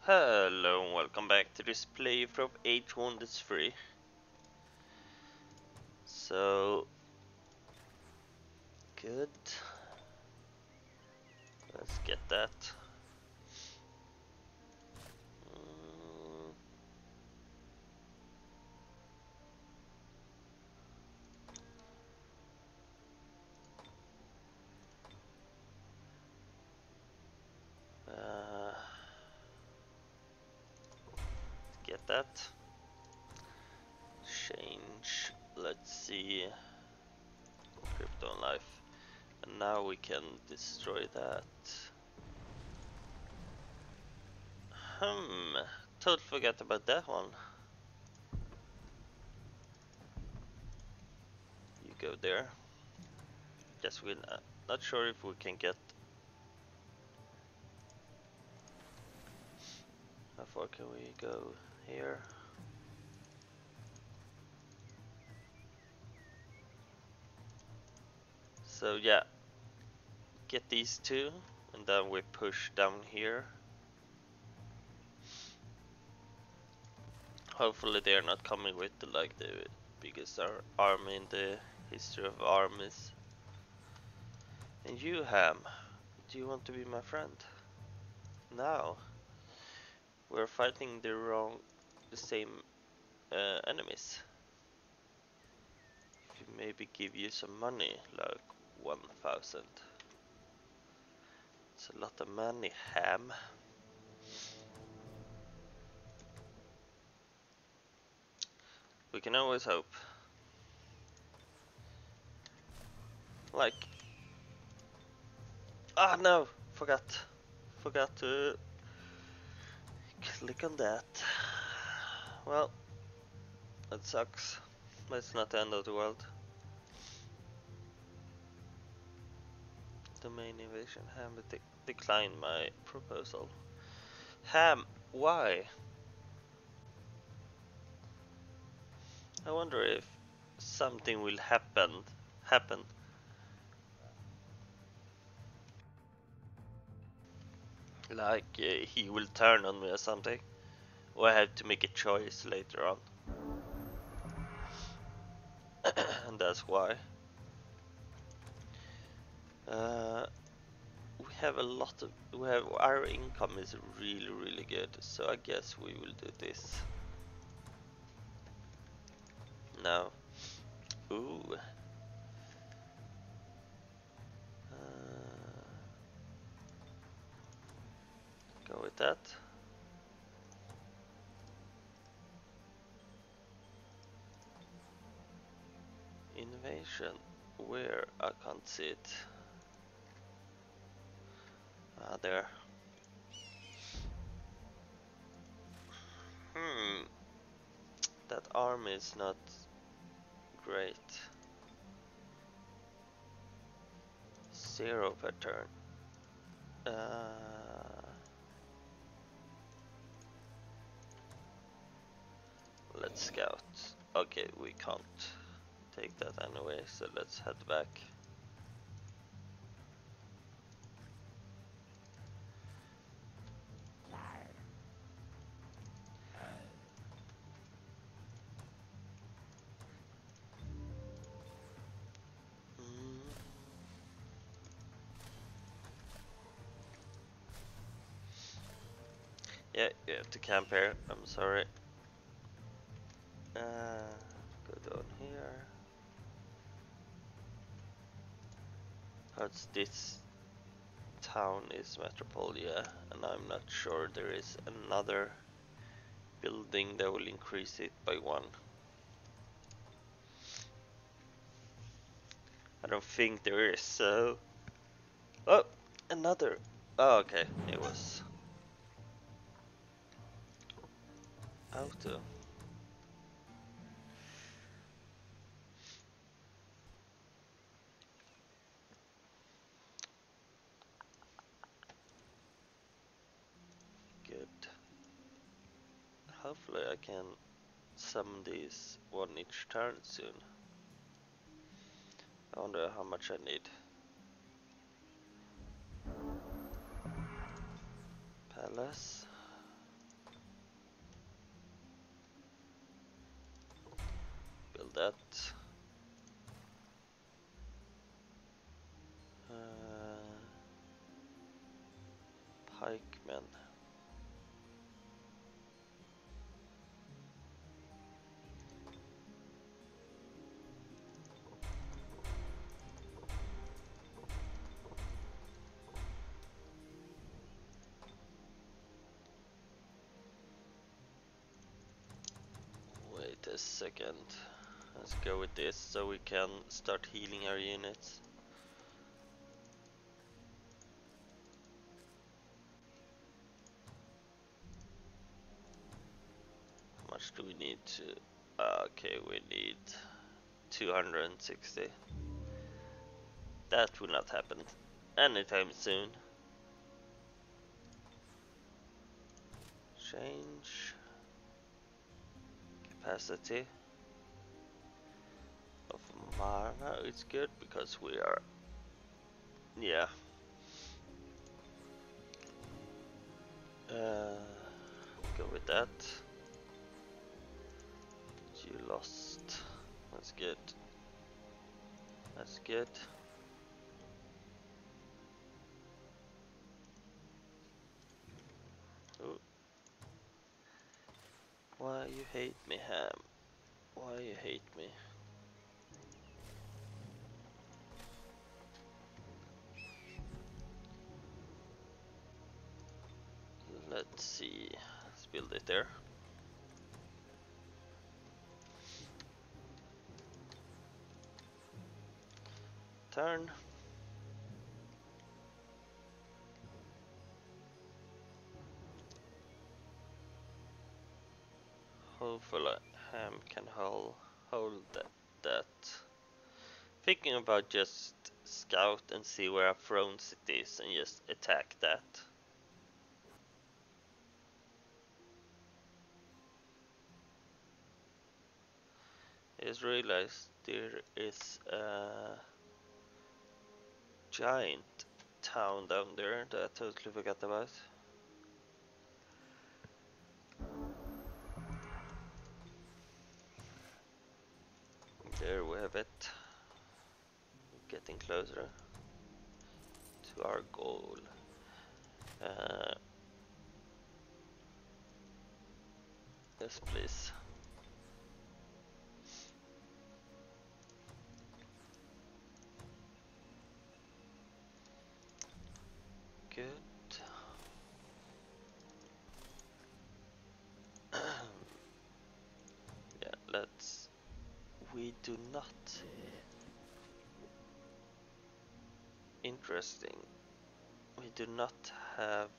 Hello and welcome back to this playthrough of 8 Wonders 3. So good. Let's get that. Mm. Get that. Change. Let's see. Crypto life. And now we can destroy that. Totally forgot about that one. You go there. Guess we're not sure if we can get. How far can we go here? So yeah, get these two, and then we push down here. Hopefully they're not coming with the biggest army in the history of armies. And you, Ham, do you want to be my friend? Now we're fighting the same enemies. If you maybe give you some money, like 1,000. It's a lot of money, Ham. We can always hope. Like, no, forgot to click on that. Well, that sucks, but it's not the end of the world. Domain invasion. Ham declined my proposal. Ham, why? I wonder if something will happen. Like he will turn on me or something. Or I have to make a choice later on. And that's why. We have our income is really good, so I guess we will do this. No. Ooh. Go with that. Invasion. Where? I can't see it. There. That army is not great. 0 per turn. Let's scout. Okay, we can't take that anyway, so let's head back. Yeah, you have to camp here. I'm sorry. Go down here. How's this town is Metropolia, and I'm not sure there is another building that will increase it by 1. I don't think there is, so... Oh, another! Oh, okay, it was... auto. Good. Hopefully I can summon these 1 each turn soon. I wonder how much I need. Palace. that. Pikemen. Wait a second. Let's go with this so we can start healing our units. How much do we need to... okay, we need 260. That will not happen anytime soon. Change capacity of mana. It's good because we are, yeah. Go with that. You lost. That's good. That's good. Ooh. Why you hate me, Ham? Why you hate me? Let's see. Let's build it there. Turn. Hopefully Ham can hold that. Thinking about just scout and see where our throne city is and just attack that. I just realized there is a giant town down there that I totally forgot about. There we have it. Getting closer to our goal. Yes, please. Good. Yeah, let's. We do not. Interesting. We do not have.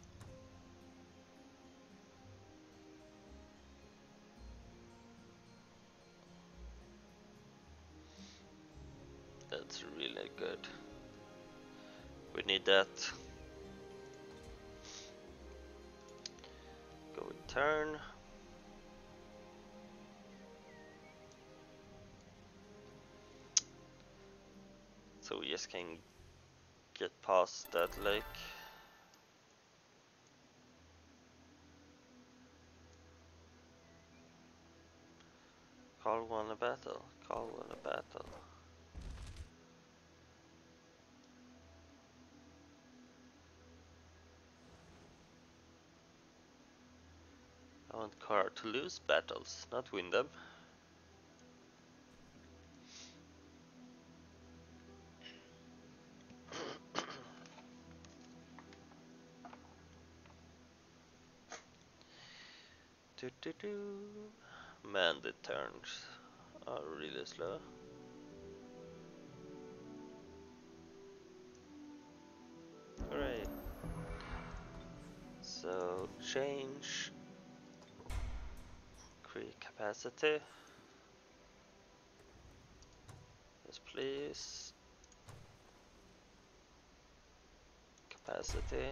That's really good. We need that. Go with turn. So we just can get past that lake. Call one a battle. Call one a battle. I want Car to lose battles, not win them. Man, the turns are really slow. Hooray. So change create capacity. Yes, please. Capacity.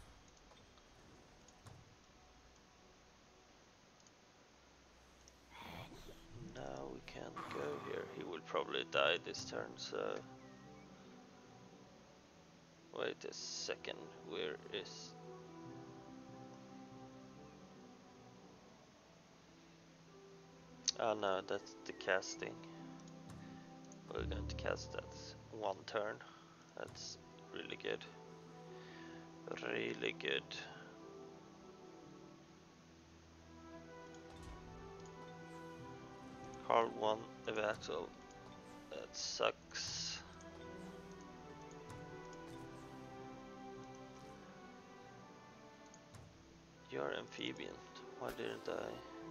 Now we can go here. He will probably die this turn, so wait a second. Where is... Oh no, that's the casting. We're going to cast that one turn. That's really good. Really good. Carl won a battle. That sucks. You're amphibian. Why didn't I?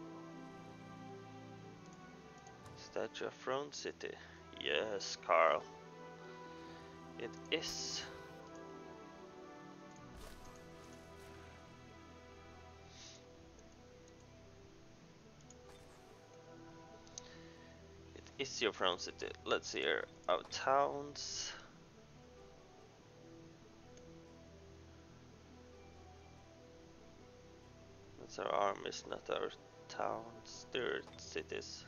Statue of Throne City. Yes, Carl. It is. It is your Throne City. Let's see here. Our towns. That's our armies, not our towns. They're cities.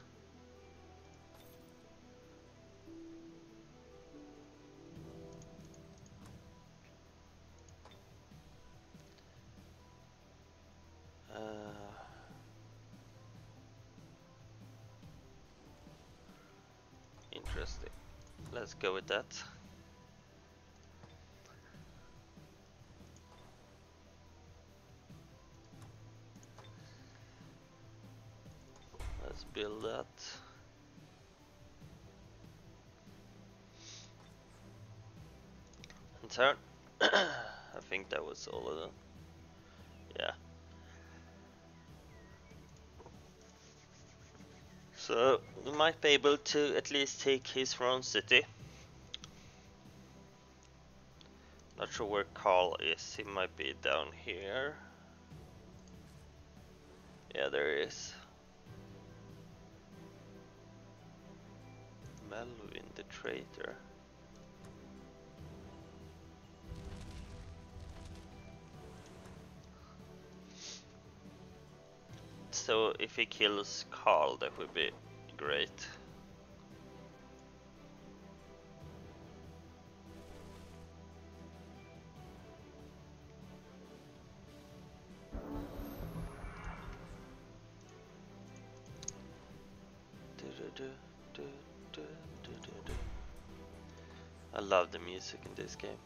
Interesting. Let's go with that. Let's build that. And turn. I think that was all of them. Yeah. So we might be able to at least take his Throne City. Not sure where Carl is. He might be down here. Yeah, there he is. Melvin the traitor. So if he kills Carl, that would be great. I love the music in this game.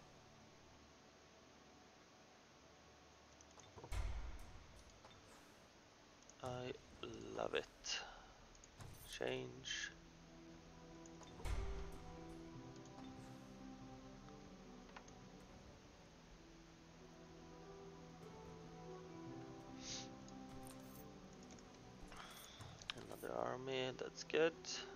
I love it. Change. Another army, that's good.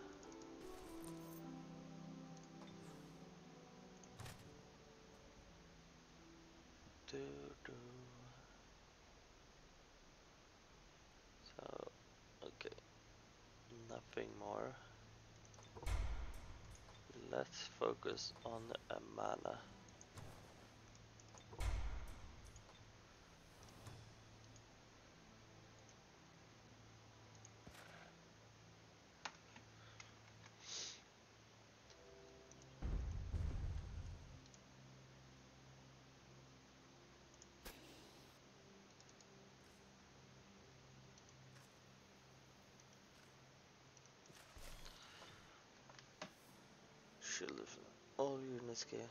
So, okay, nothing more. Let's focus on a mana. Shield of all units gain.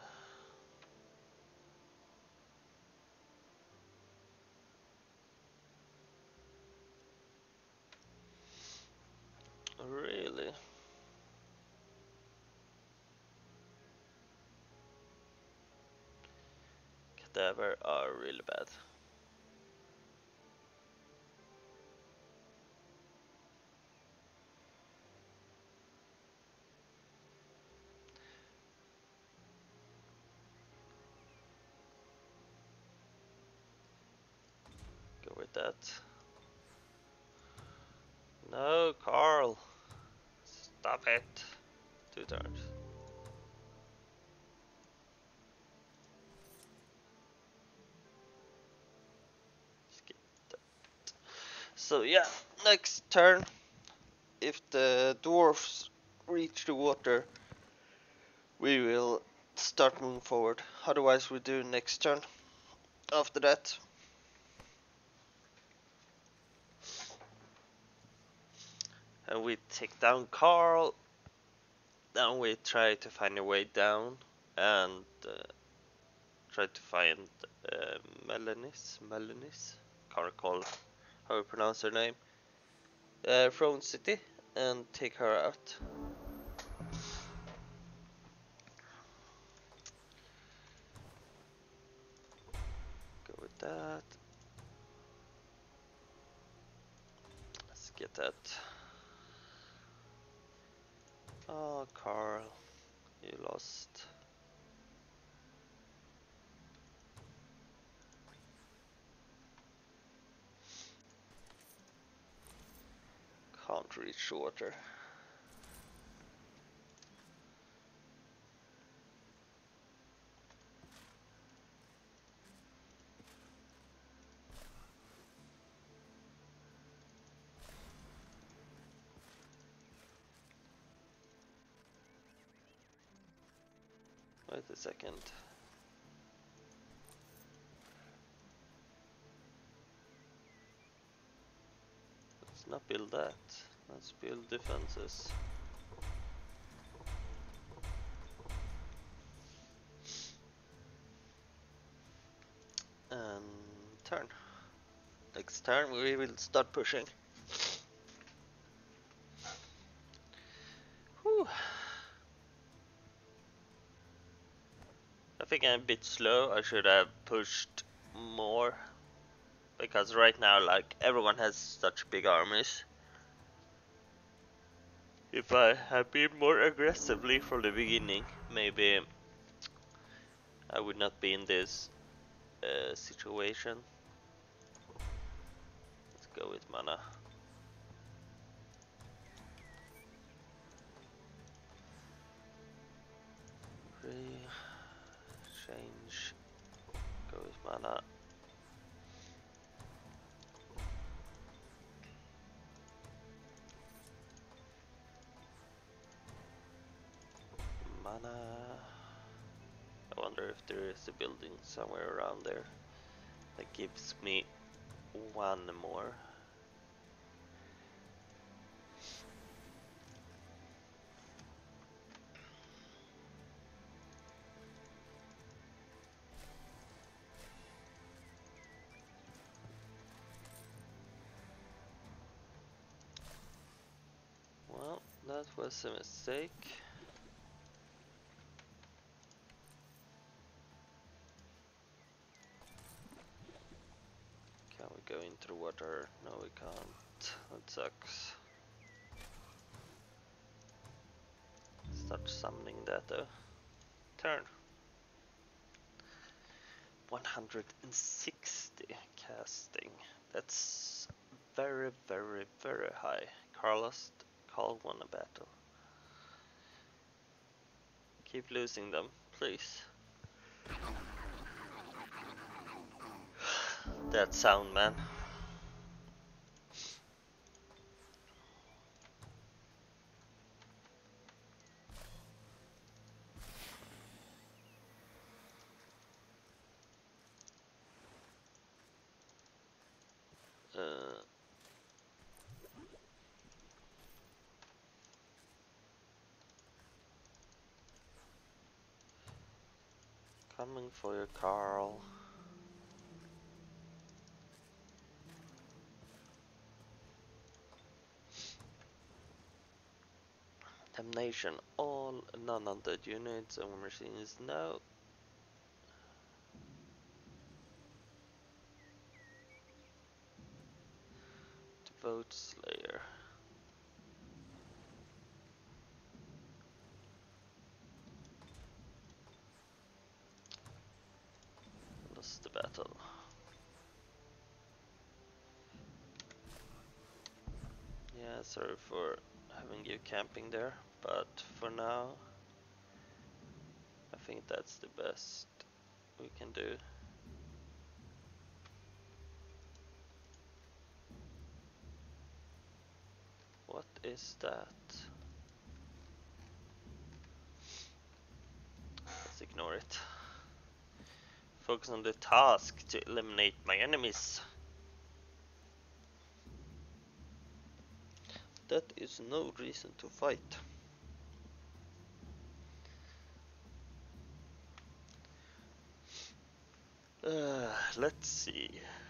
Really? Cadaver are really bad. Go with that. No, Carl. Stop it. 2 turns. Skip that. So yeah, next turn. If the dwarfs reach the water, we will start moving forward. Otherwise we do next turn. After that. And we take down Carl. Then we try to find a way down and try to find Melenis, can't recall how you pronounce her name, Throne City, and take her out. Go with that. Let's get that. Oh, Carl, you lost. Can't reach water. Wait a second. Let's not build that. Let's build defenses. And turn. Next turn we will start pushing. Whew. I think I'm a bit slow. I should have pushed more. Because right now, like, everyone has such big armies. If I had been more aggressively from the beginning, maybe I would not be in this situation. Let's go with mana. Change. Go with mana. Mana. I wonder if there is a building somewhere around there that gives me one more. Well, that was a mistake. Can we go into the water? No, we can't. That sucks. Start summoning that though. Turn. 160 casting. That's very, very, very high. Carl won a battle. Keep losing them, please. That sound, man. Coming for you, Carl. Damnation. All non-undead units and machines now. Devote Slayer. Lost the battle. Yeah, sorry for having you camping there, but for now I think that's the best we can do. What is that? Let's ignore it. Focus on the task to eliminate my enemies. that is no reason to fight. Let's see.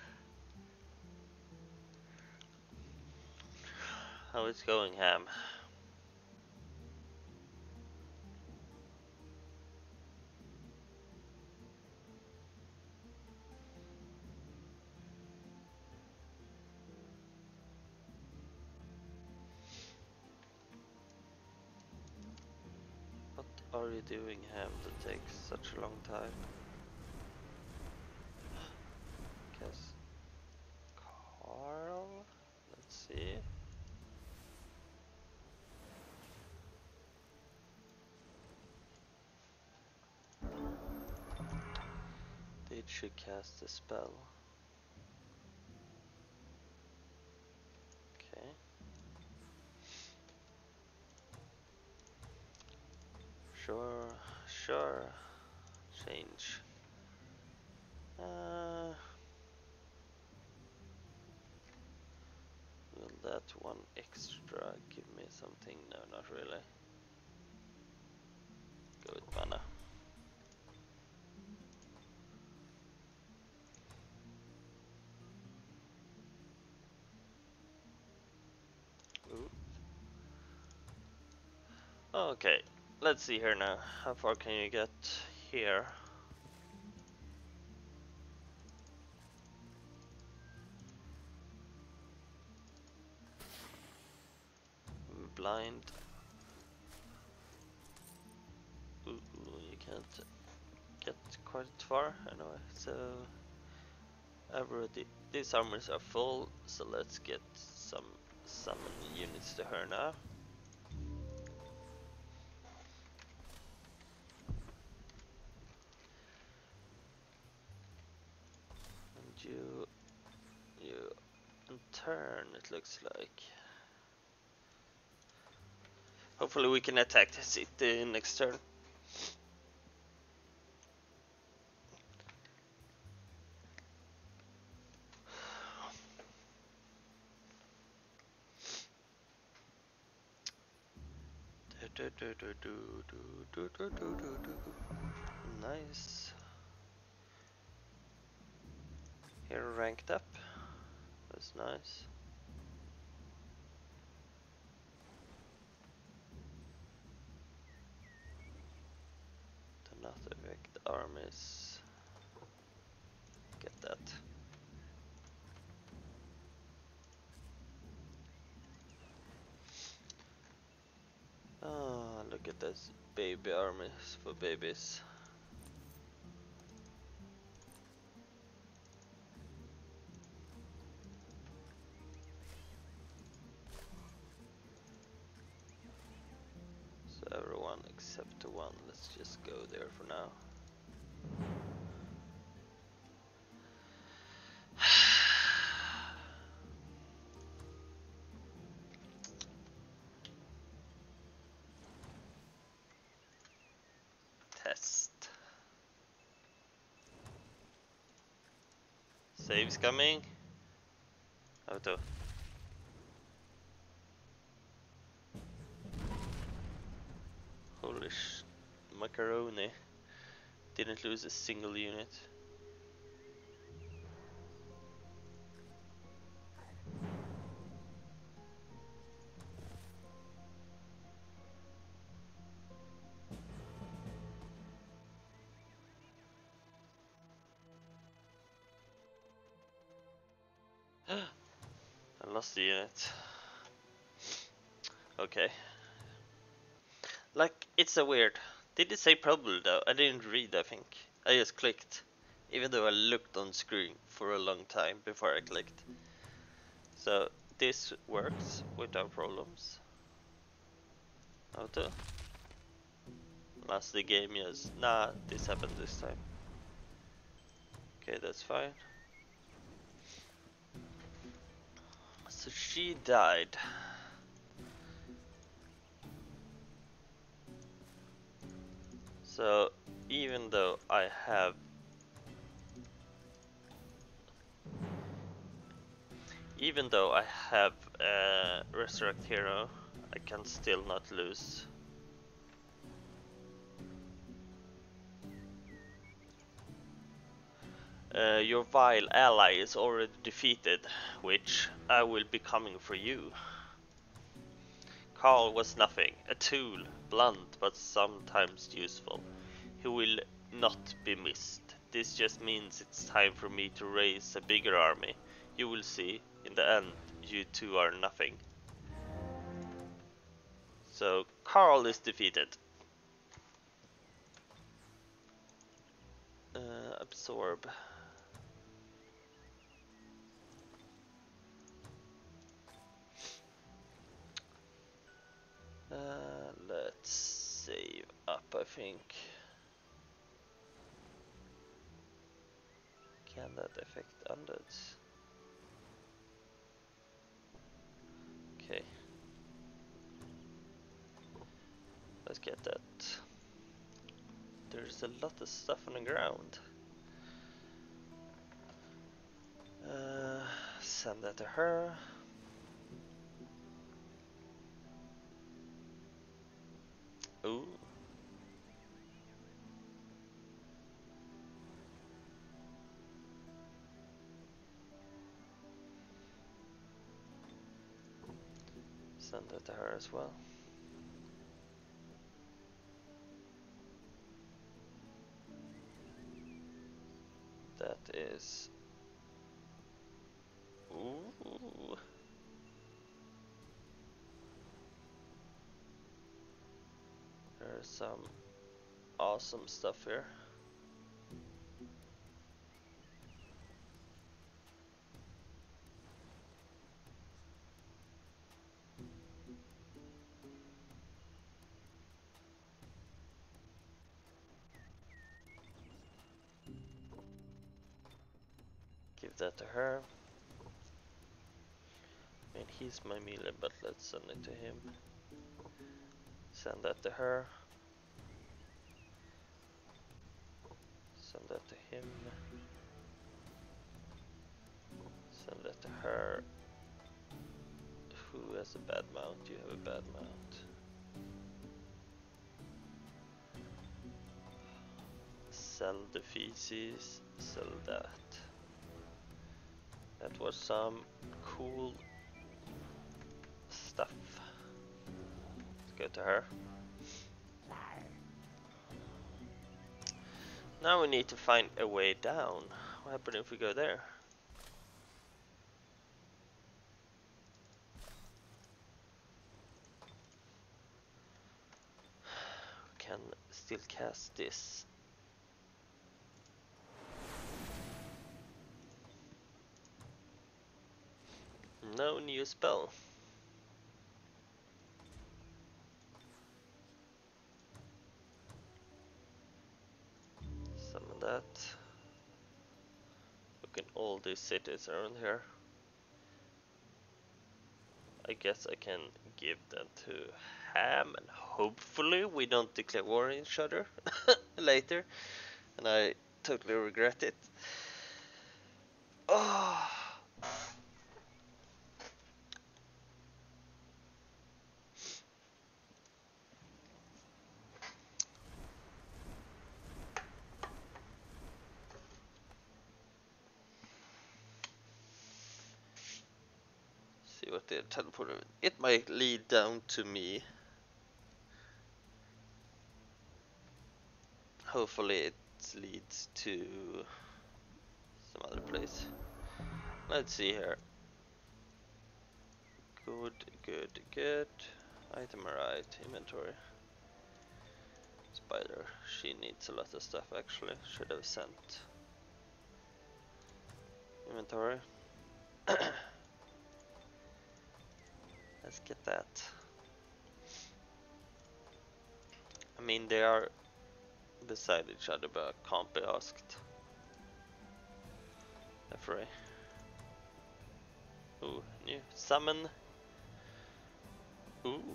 How it's going, Ham? What are you doing, Ham, that takes such a long time? Guess Carl? Let's see. Did she cast a spell? Okay. Sure. Change. Will that one extra give me something? No, not really. Go with mana. Ooh. Okay, let's see here now. How far can you get here? Blind. Ooh, you can't get quite far anyway. So already these armors are full. So let's get some summon units to her now. And you in turn, it looks like. Hopefully we can attack the city next turn. Nice. Here ranked up. That's nice. Do not affect armies. Get that. Oh, look at this baby armies for babies. So everyone except the one, let's just go there for now. Test. Saves coming. Auto. Holy macaroni. Didn't lose a single unit. I lost the unit. Okay. Like, it's a weird. Did it say probably though? I didn't read, I think. I just clicked. Even though I looked on screen for a long time before I clicked. So, this works without problems. Auto. Last the game, yes. Nah, this happened this time. Okay, that's fine. So she died. So even though I have Even though I have Resurrect Hero, I can still not lose. Your vile ally is already defeated, which I will be coming for you. Carl was nothing, a tool, blunt but sometimes useful. He will not be missed. This just means it's time for me to raise a bigger army. You will see, in the end, you two are nothing. So, Carl is defeated. Absorb. Let's save up, I think. Can that affect undeads? Okay. Let's get that. There's a lot of stuff on the ground. Send that to her. Ooh. Send that to her as well. That is... Ooh. There's some awesome stuff here. Give that to her. I mean, he's my melee, but let's send it to him. Send that to her. Send that to him. Send that to her. Who has a bad mount? You have a bad mount. Sell the feces. Sell that. That was some cool stuff. Let's go to her. Now we need to find a way down. What happens if we go there? We can still cast this. No new spell. Summon that. Look at all these cities around here. I guess I can give that to Ham and hopefully we don't declare war on each other later and I totally regret it. Oh. See what the teleporter. It might lead down to me. Hopefully it leads to some other place. Let's see here. Good, good, good. Item right, inventory. Spider, she needs a lot of stuff actually. Should have sent. Inventory. Let's get that. I mean, they are beside each other, but can't be asked. Afraid. Ooh, new summon. Ooh.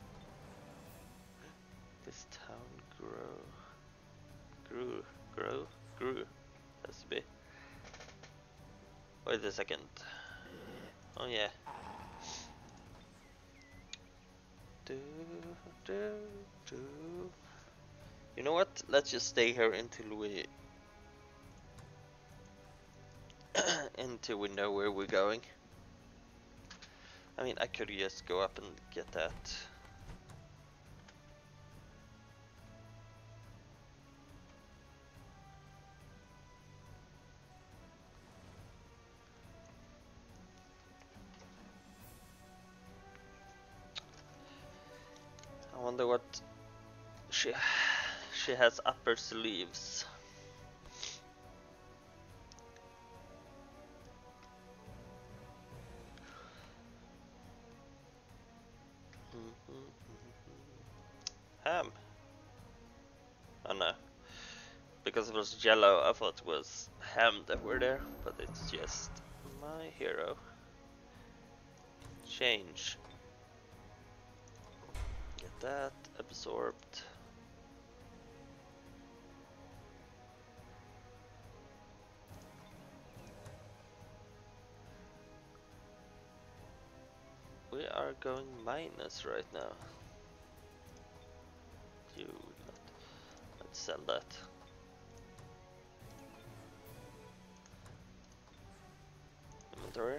This town grow. through. Has to be. Wait a second. Oh yeah. Do, do, do. You know what? Let's just stay here until we until we know where we're going. I mean, I could just go up and get that. I wonder what she has up her sleeves. Ham. Oh no. Because it was yellow, I thought it was ham that were there, but it's just my hero. Change. Get that absorbed. We are going minus right now. You not. Let's sell that. Inventory.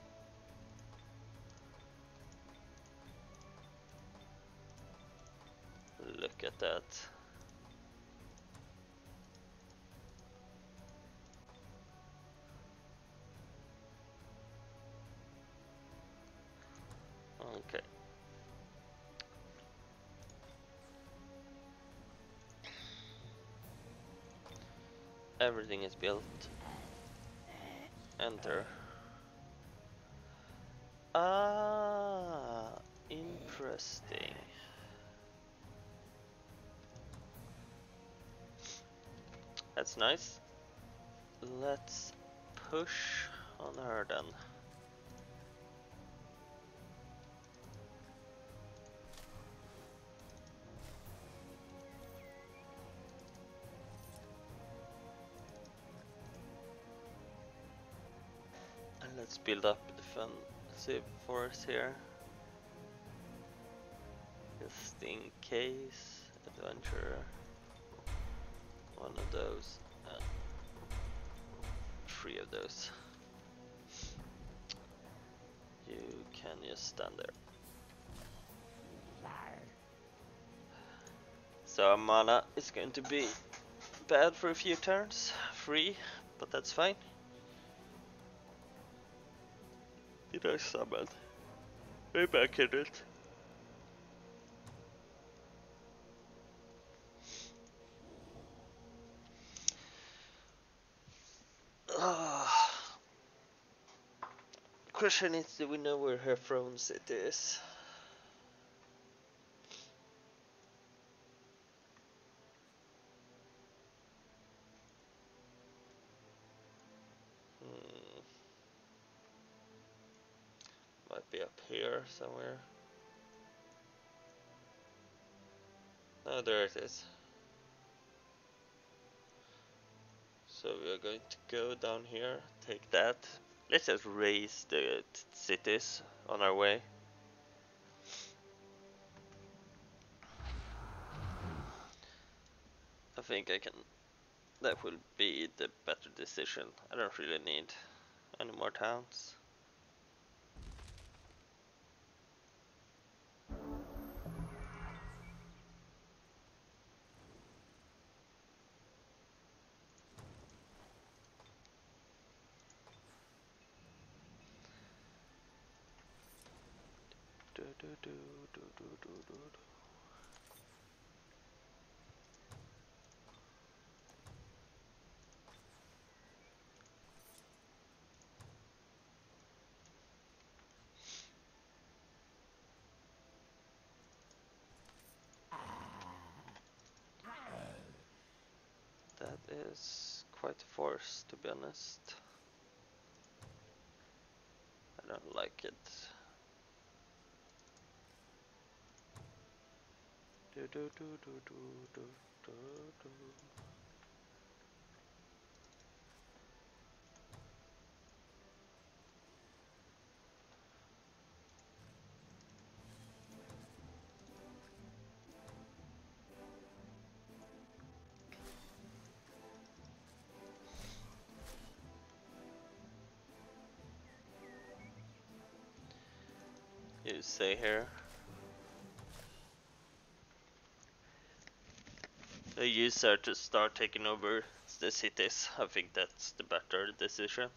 Look at that. Okay. Everything is built. Enter. Ah, interesting. That's nice. Let's push on her then. And let's build up a defensive force here. Just in case. Adventurer. One of those. And 3 of those. You can just stand there. So mana is going to be bad for a few turns. 3, but that's fine. Did I summon? Way back in it. Question is, do we know where her throne city is? Might be up here somewhere. Oh, there it is. So we are going to go down here, take that. Let's just raise the cities on our way. I think I can. That will be the better decision. I don't really need any more towns. That is quite a force, to be honest. I don't like it. you stay here. I use her to start taking over the cities. I think that's the better decision.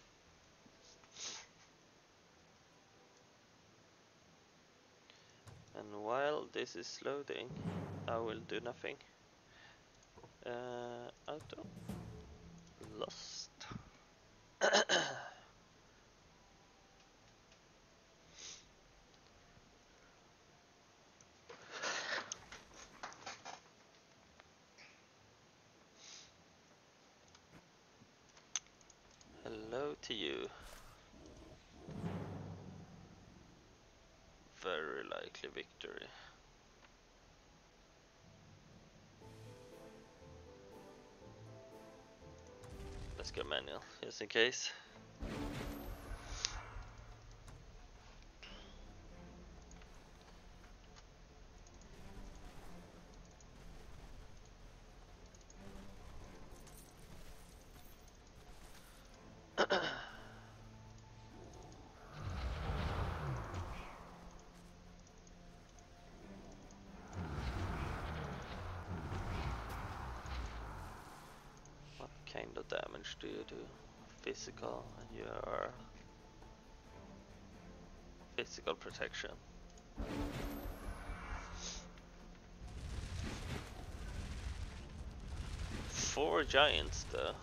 And while this is loading, I will do nothing. Auto. Lost. Hello to you. Very likely victory. Let's go manual, just in case. What kind of damage do you do? Physical, and you are physical protection. Four giants though.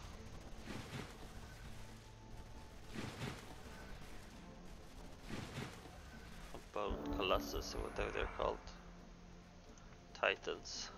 Bone Colossus or whatever they're called. Titans.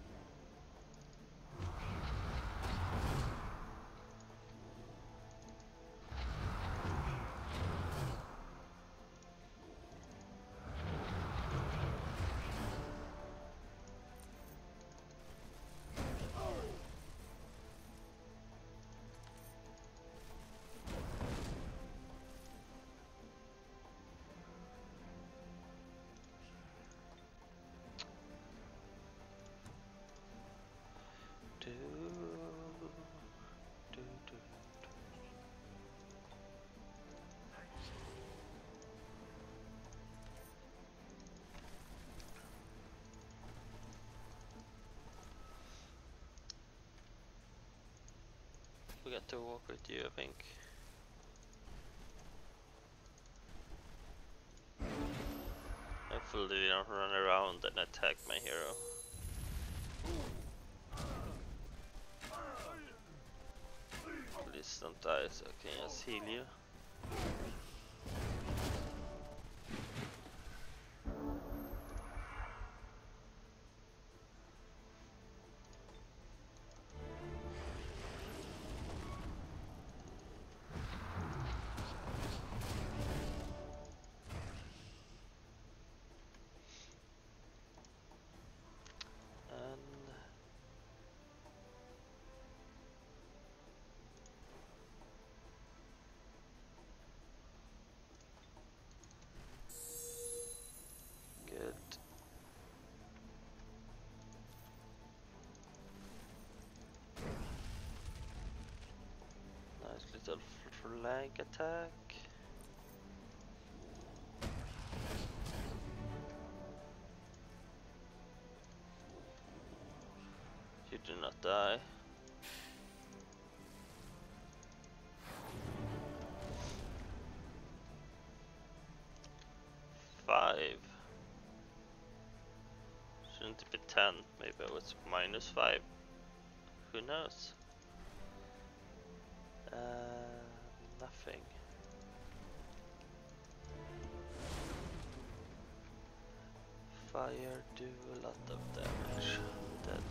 We got to walk with you, I think. Hopefully they don't run around and attack my hero. Please don't die so I can just heal you. Little flank attack. You do not die. Five. Shouldn't it be 10? Maybe it was -5. Who knows? Nothing. Fire do a lot of damage. Dead.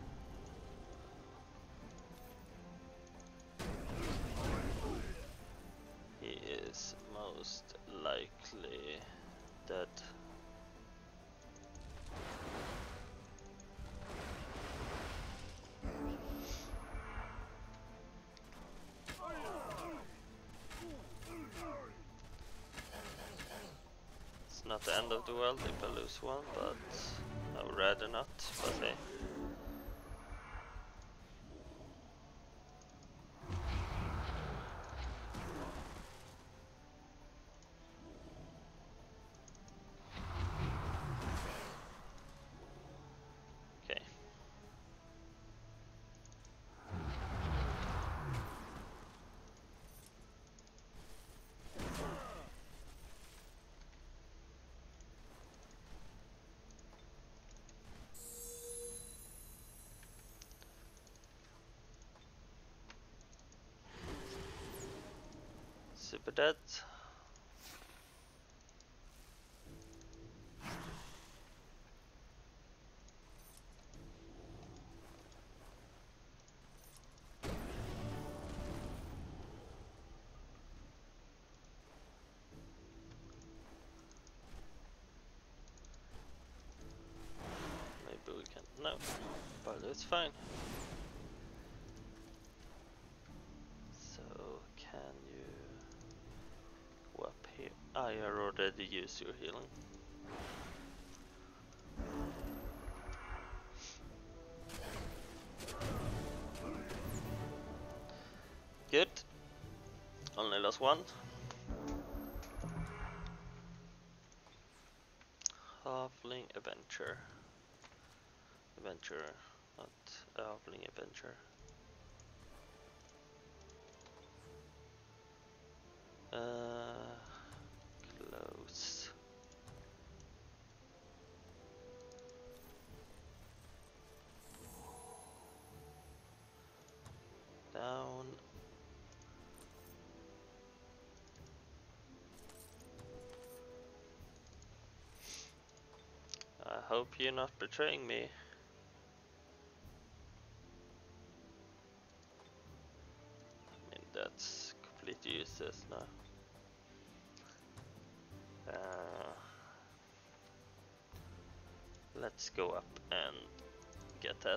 He is most likely dead. Not the end of the world if I lose one, but I would rather not, but hey. for that. Maybe we can, no, but it's fine. So can you go up here? I already used your healing. Good. Only lost one. Halfling adventure. Adventure, not halfling adventure. Close. Down. I hope you're not betraying me. I mean, that's completely useless now. Let's go up and get that.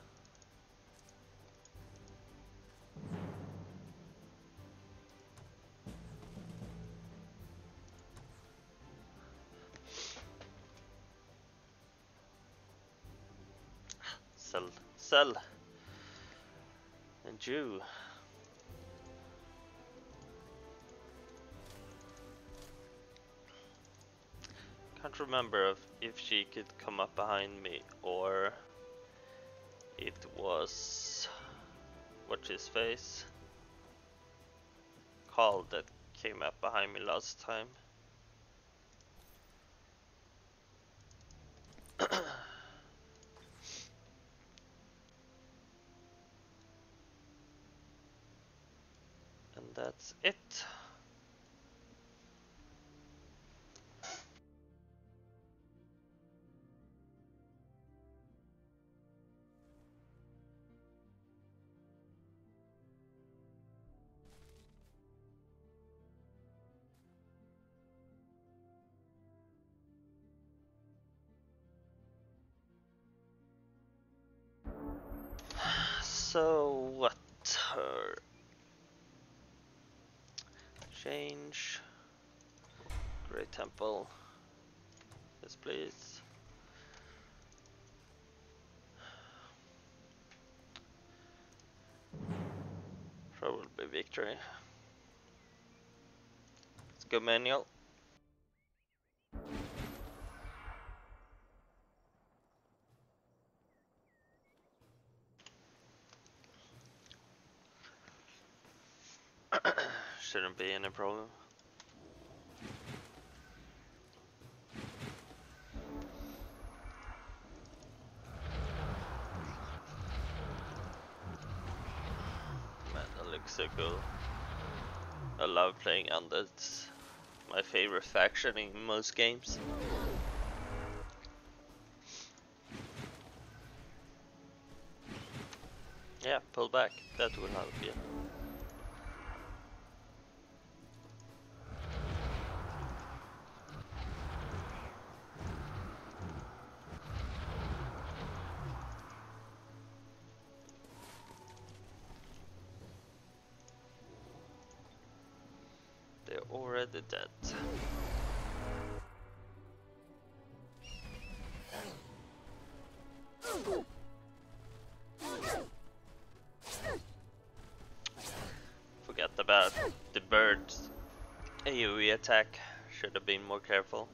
Sell. And you. Can't remember if she could come up behind me or it was what's his face? Carl that came up behind me last time. And that's it. So what? Change. Great Temple. Yes, please. Probably victory. Let's go manual. Shouldn't be any problem. Man, that looks so cool. I love playing undeads. My favorite faction in most games. Yeah, pull back. That will help you. They're already dead. Forget about the birds. AoE attack. Should have been more careful.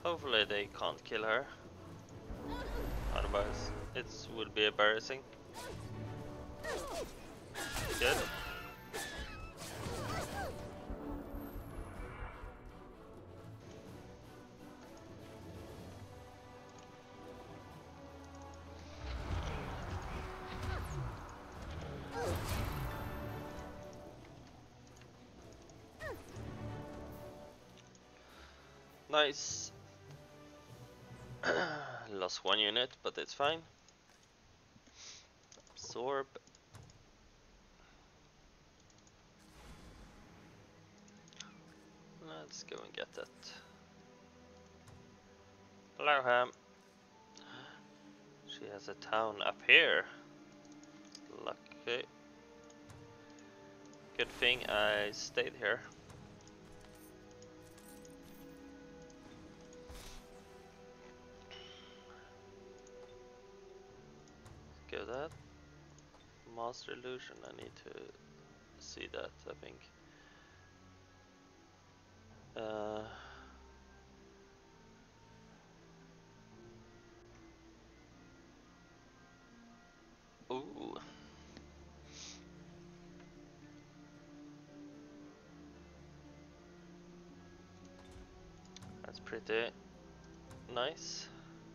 Hopefully they can't kill her. Otherwise it would be embarrassing. Good. Nice. Lost one unit, but it's fine. Absorb. Let's go and get that. Hello, Ham. She has a town up here. Lucky. Good thing I stayed here. Let's go that. Master illusion, I need to see that, I think. Ooh. That's pretty nice.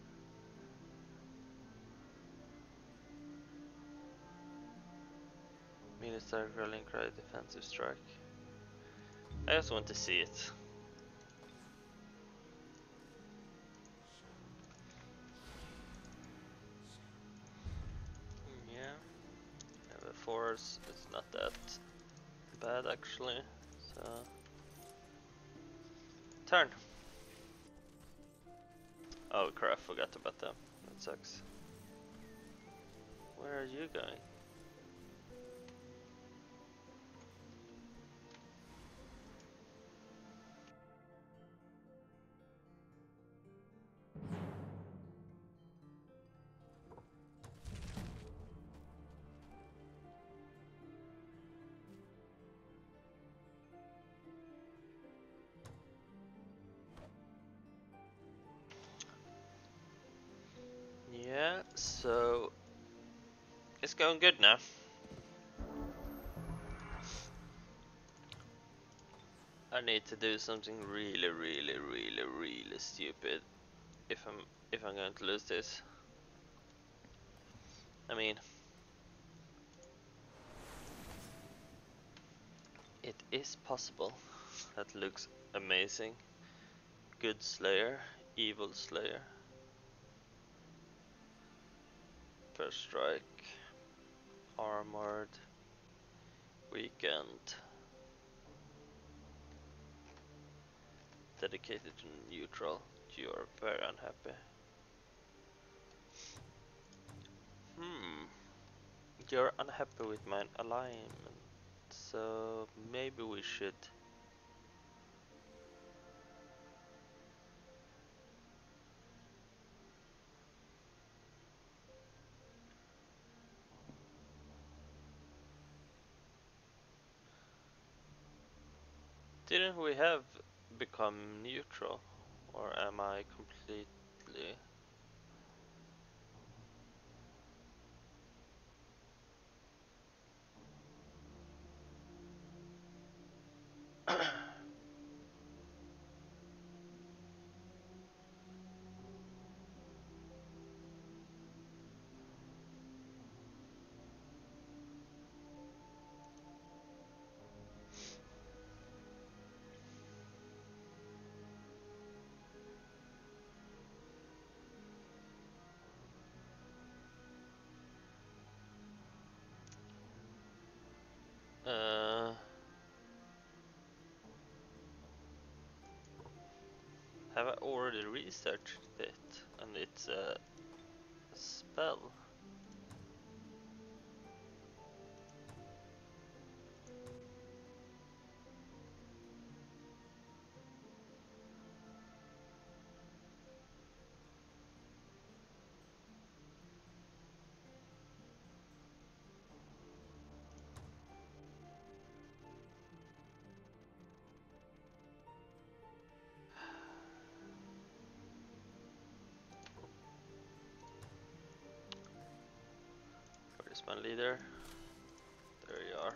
Minister rolling cry defensive strike. I just want to see it. Yeah. I have a force, it's not that bad actually. So turn. Oh crap, forgot about them. That sucks. Where are you going? Yeah, so it's going good now. I need to do something really stupid if I'm going to lose this. I mean, it is possible. That looks amazing. Good Slayer, Evil Slayer. First strike. Armored. Weekend. Dedicated to neutral. You are very unhappy. You're unhappy with my alignment. So maybe we should. Didn't we have become neutral? Or am I completely... have I already researched it? And it's a spell. my leader. There you are.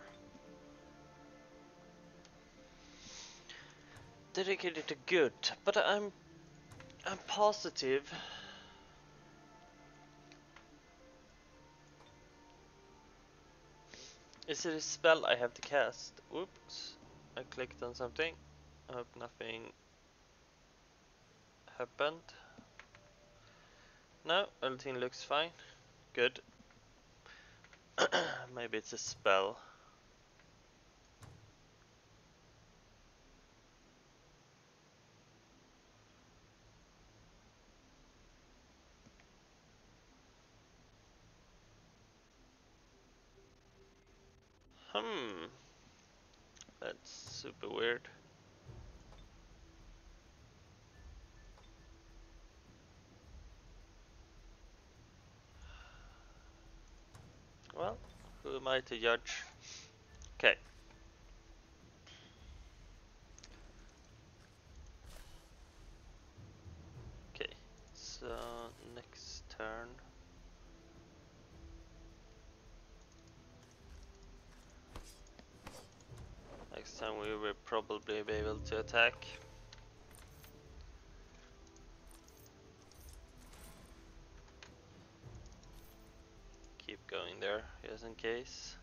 Dedicated to good, but I'm positive. Is it a spell I have to cast? Oops, I clicked on something. I hope nothing happened. No, everything looks fine. Good. Maybe it's a spell. That's super weird. Well, who am I to judge? Okay. Okay, so next turn. Next time we will probably be able to attack. Keep going there, just in case.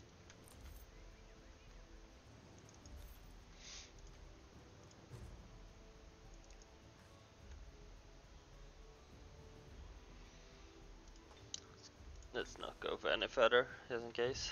Let's not go for any further, just in case.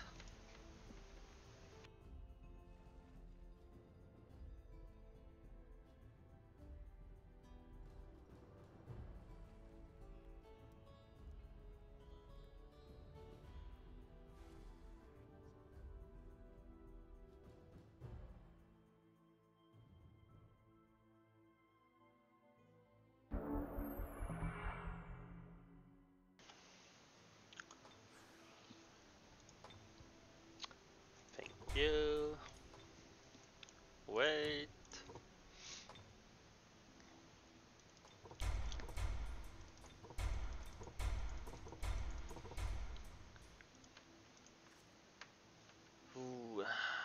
Thank you. Wait. Ooh.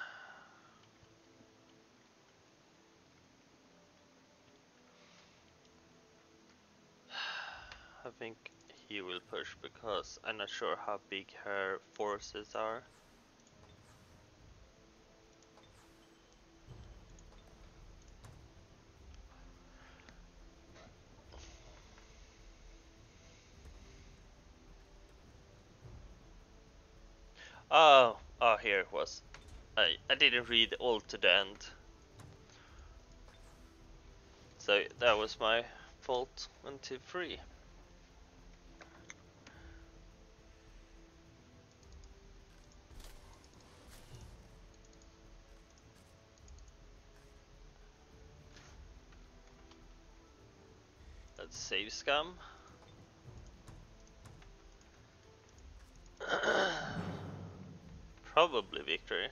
I think he will push because I'm not sure how big her forces are. Oh, here it was. I didn't read all to the end. So that was my fault. 1, 2, 3. Let's save scum. Probably victory.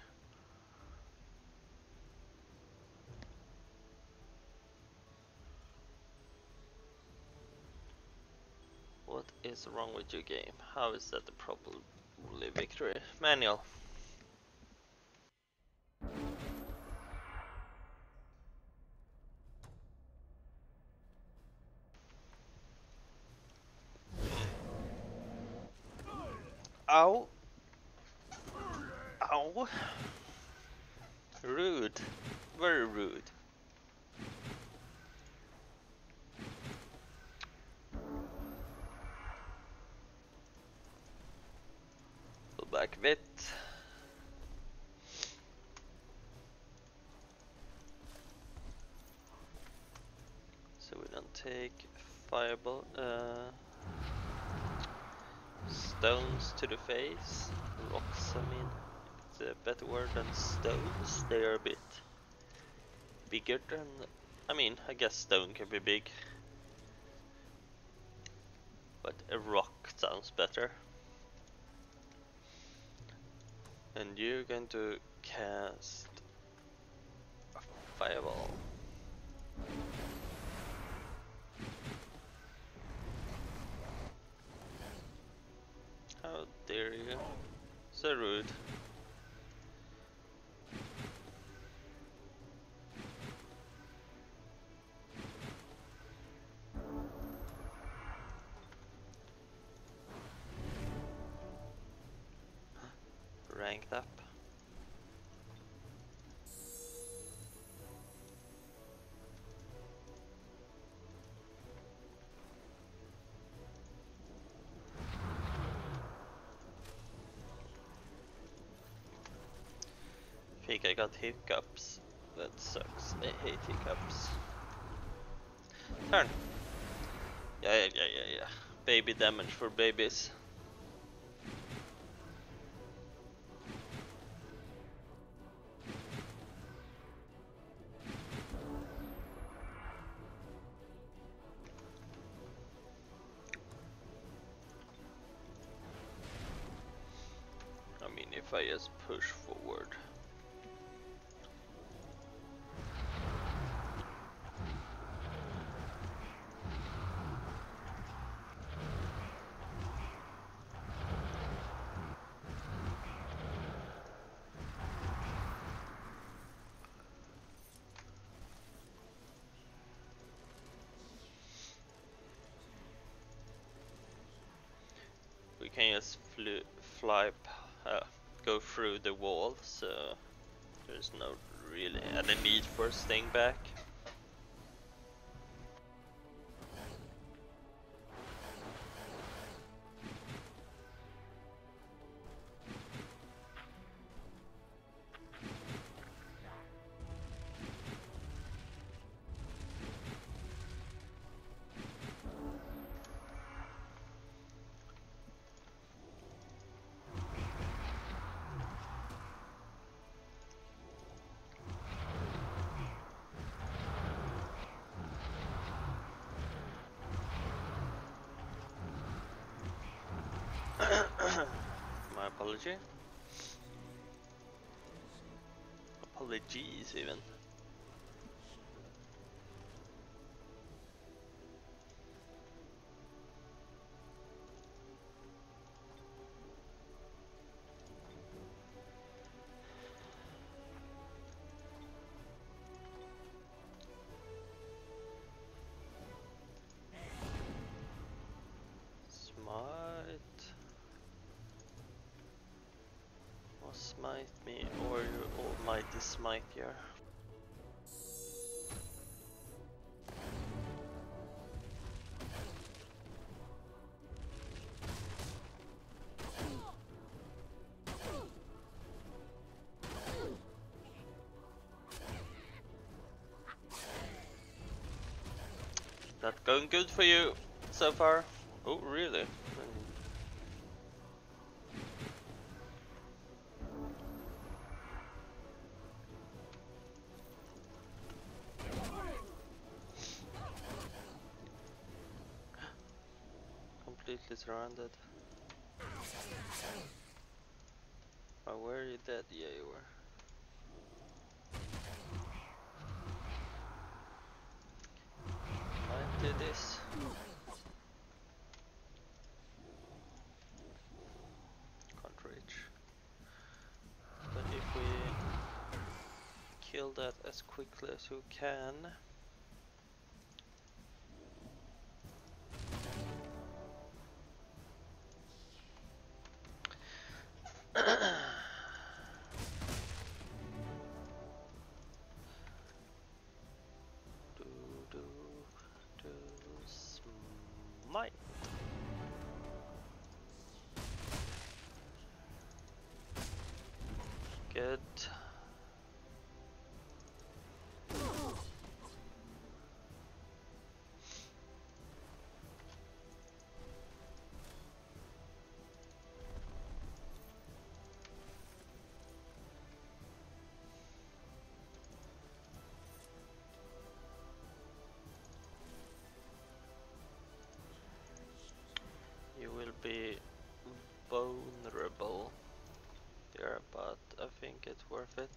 What is wrong with your game? How is that the probably victory? Manual. Ow. Ow. Rude. Very rude. Pull back a bit. So we don't take fireball, stones to the face. Rocks, I mean. It's a better word than stones. They are a bit bigger than... I mean, I guess stone can be big. But a rock sounds better. And you're going to cast a fireball. How dare you? So rude. Ranked up. I think I got hiccups. That sucks. I hate hiccups. Turn. Yeah. Baby damage for babies. I mean, if I just push forward. We can just go through the wall, so there's no really any need for staying back. My apology. Apologies even. Smite me, or your almighty smiter. Not going good for you so far. Oh, really? Completely surrounded. Oh, were you dead? Yeah, you were. I did this. Can't reach. But if we kill that as quickly as you can. Smite. Good. You will be vulnerable here, but I think it's worth it.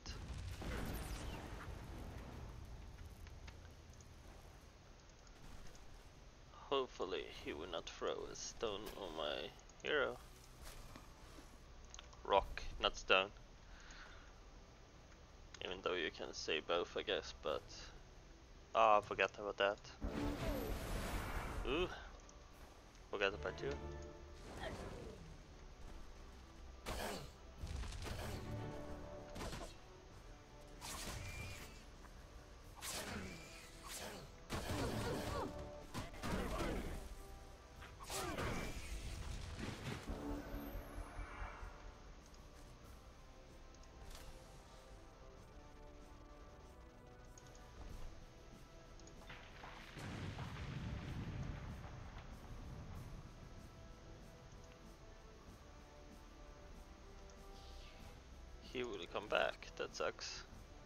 Hopefully he will not throw a stone on my hero. rock, not stone. Even though you can say both, I guess, but... Ah, I forgot about that. Ooh. Forgot about you. He will come back, that sucks.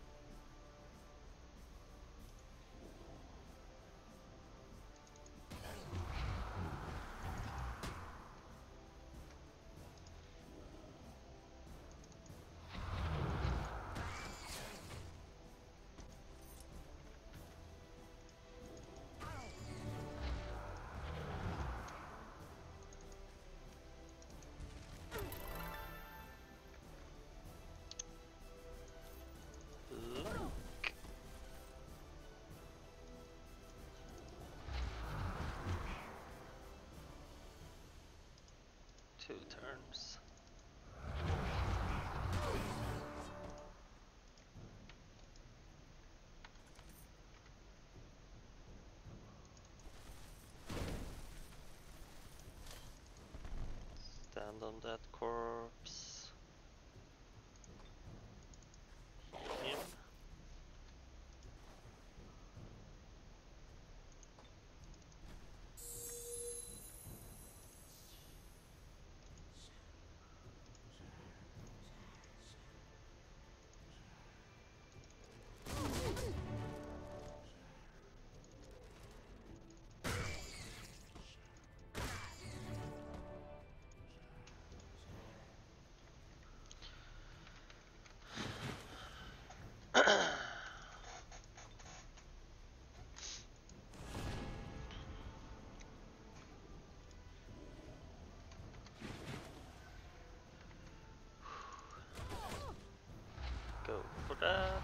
Two turns. Stand on that corpse. Heal him. Go for that.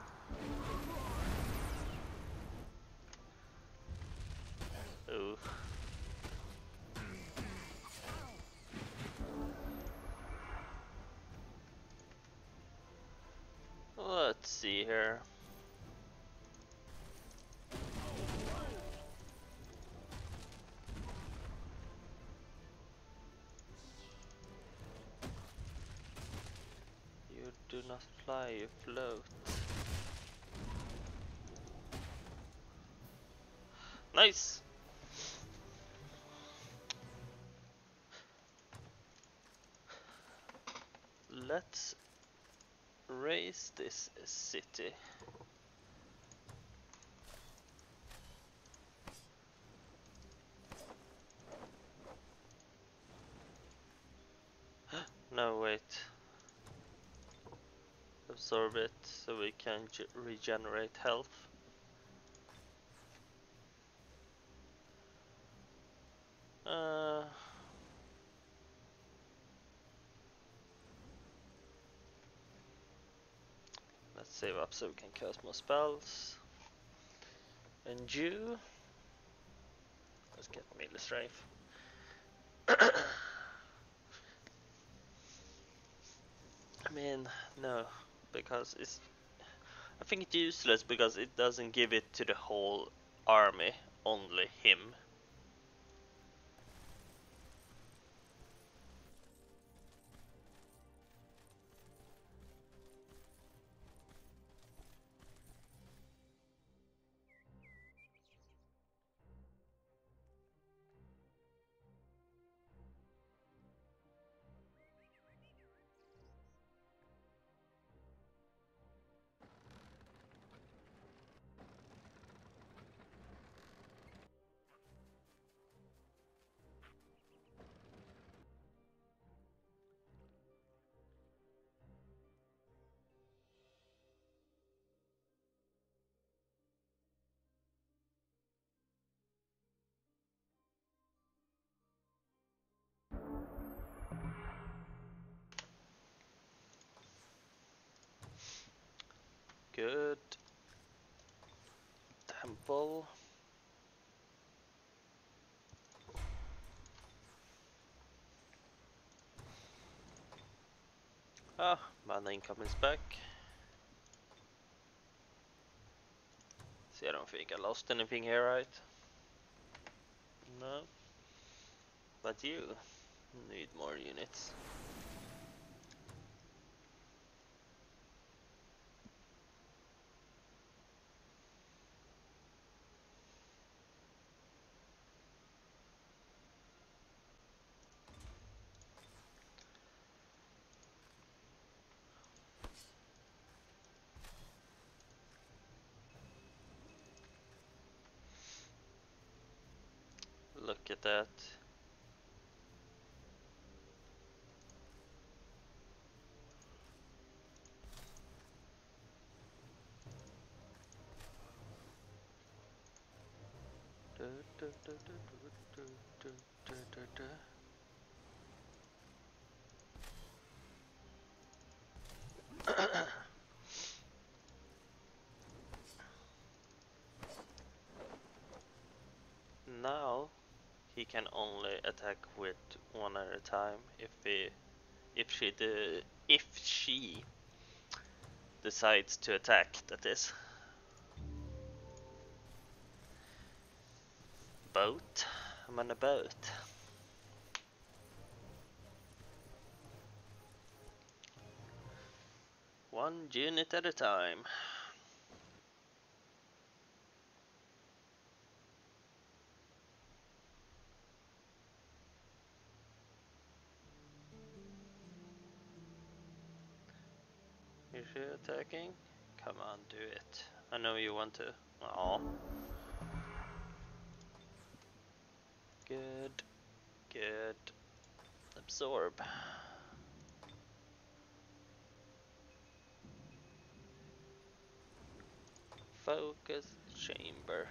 Ooh. Let's see here. You do not fly, you float. Nice! Let's raise this city. No, wait. Absorb it so we can regenerate health. Let's save up so we can cast more spells. And you... Let's get melee strength. I mean, no, because it's... I think it's useless because it doesn't give it to the whole army, only him. Good. Temple. Ah, mana income is back. See, I don't think I lost anything here, right? No. But you need more units. Look at that. Now he can only attack with one at a time if she decides to attack, that is. Boat? I'm on a boat. One unit at a time. Is she attacking? Come on, do it. I know you want to. Oh. Good. Good. Absorb. Focus chamber.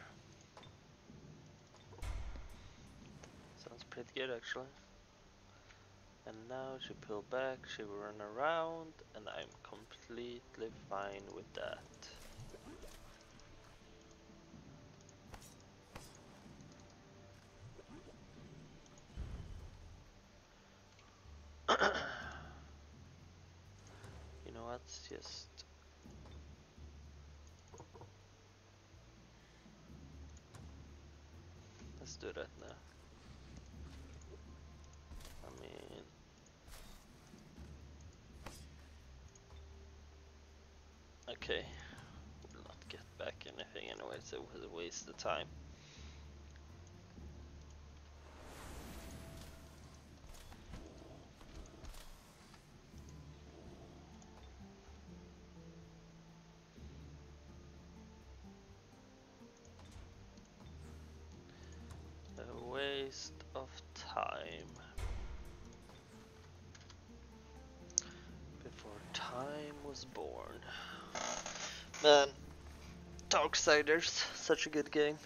Sounds pretty good actually. And now she pulled back, she will run around, and I'm completely fine with that. You know what? Let's do that now. I mean, okay, we'll not get back anything anyway, so it was a waste of time. A waste of time. Before time was born. Man, Darksiders, such a good game.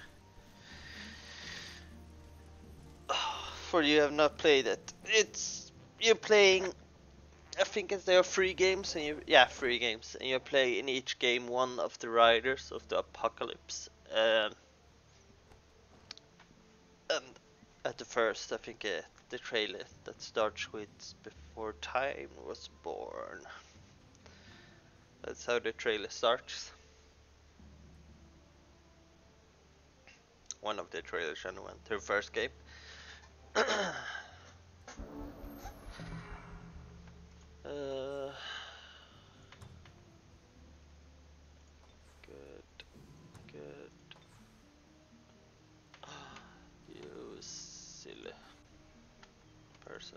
For you have not played it, you're playing. I think there are 3 games, and 3 games, and you play in each game one of the riders of the apocalypse. And at the first, I think the trailer that starts with "Before time was born." That's how the trailer starts. One of the trailers I went to the first game. Good, good. You silly person.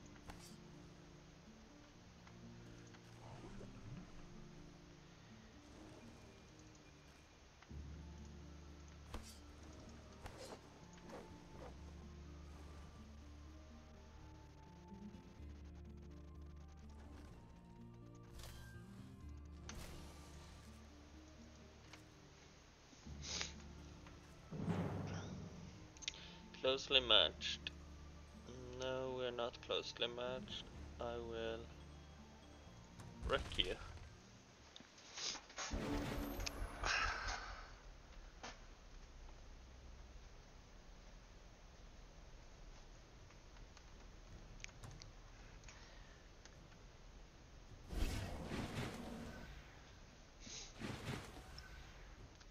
Closely matched. No, we're not closely matched. I will wreck you.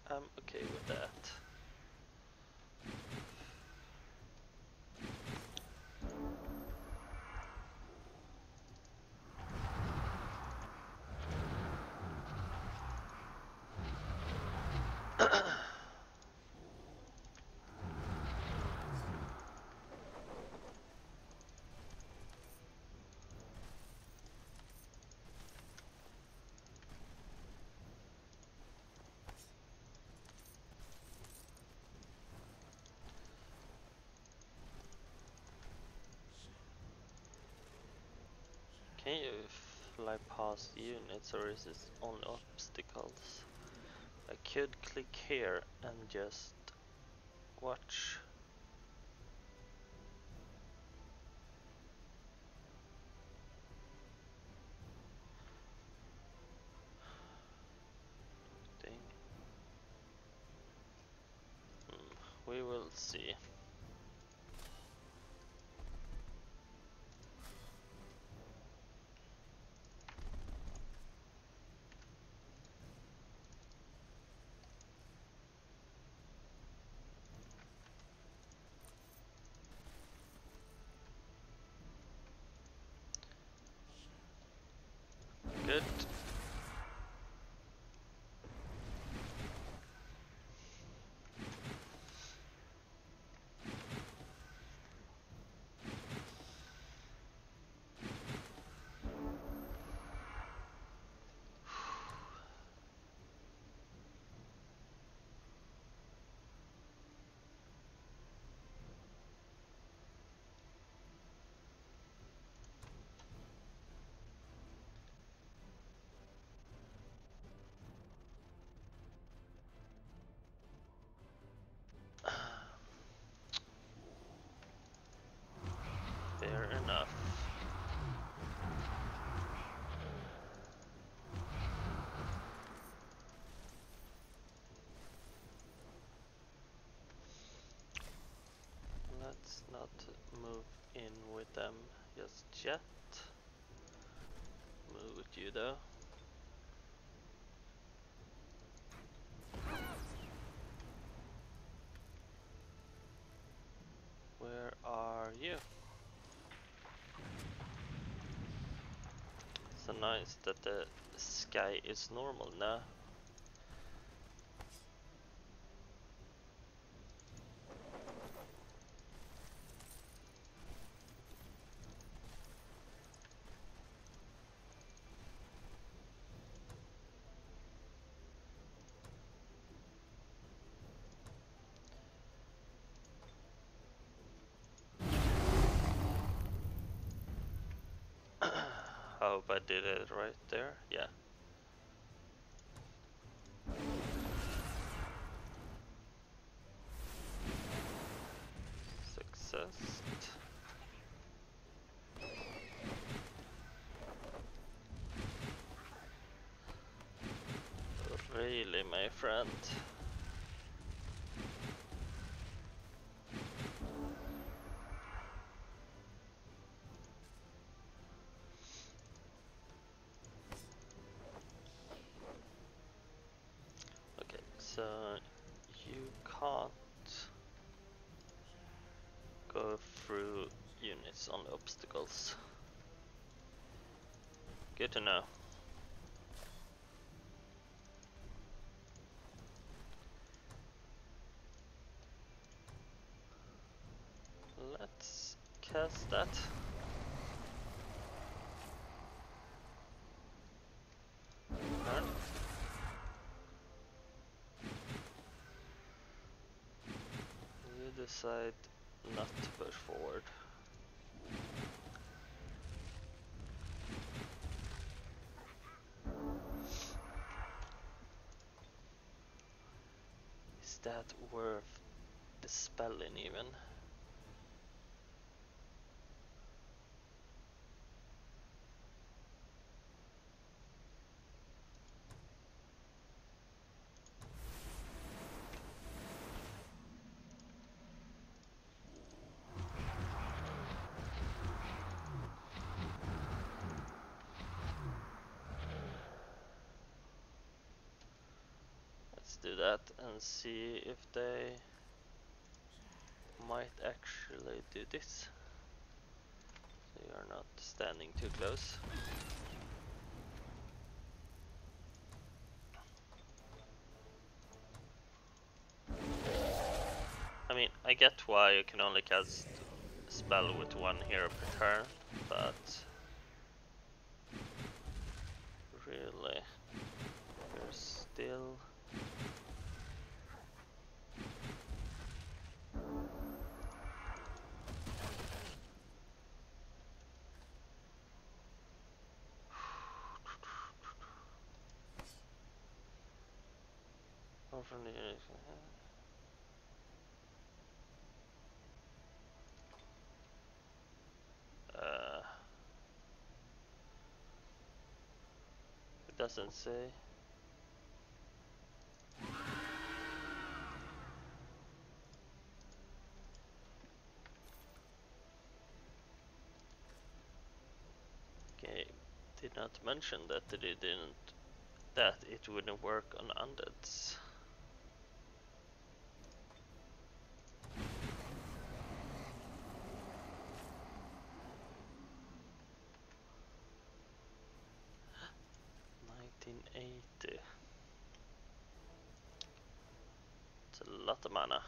I'm okay with that. Can you fly past units, or is this only obstacles? I could click here and just watch. Dang. We will see. Good. Fair enough. Let's not move in with them just yet. Move with you though. Where are you? So nice that the sky is normal now. I hope I did it right there. Yeah. Success. Really, my friend. Okay, so you can't go through units on obstacles. Good to know. Let's cast that. Burn. You decide not to push forward. Is that worth the spelling even? Let's do that and see if they might actually do this. So you are not standing too close. I mean, I get why you can only cast a spell with one hero per turn, but really, you're still... Oh, from the it doesn't say. Okay, did not mention that it wouldn't work on undeads. $1980. It's a lot of mana.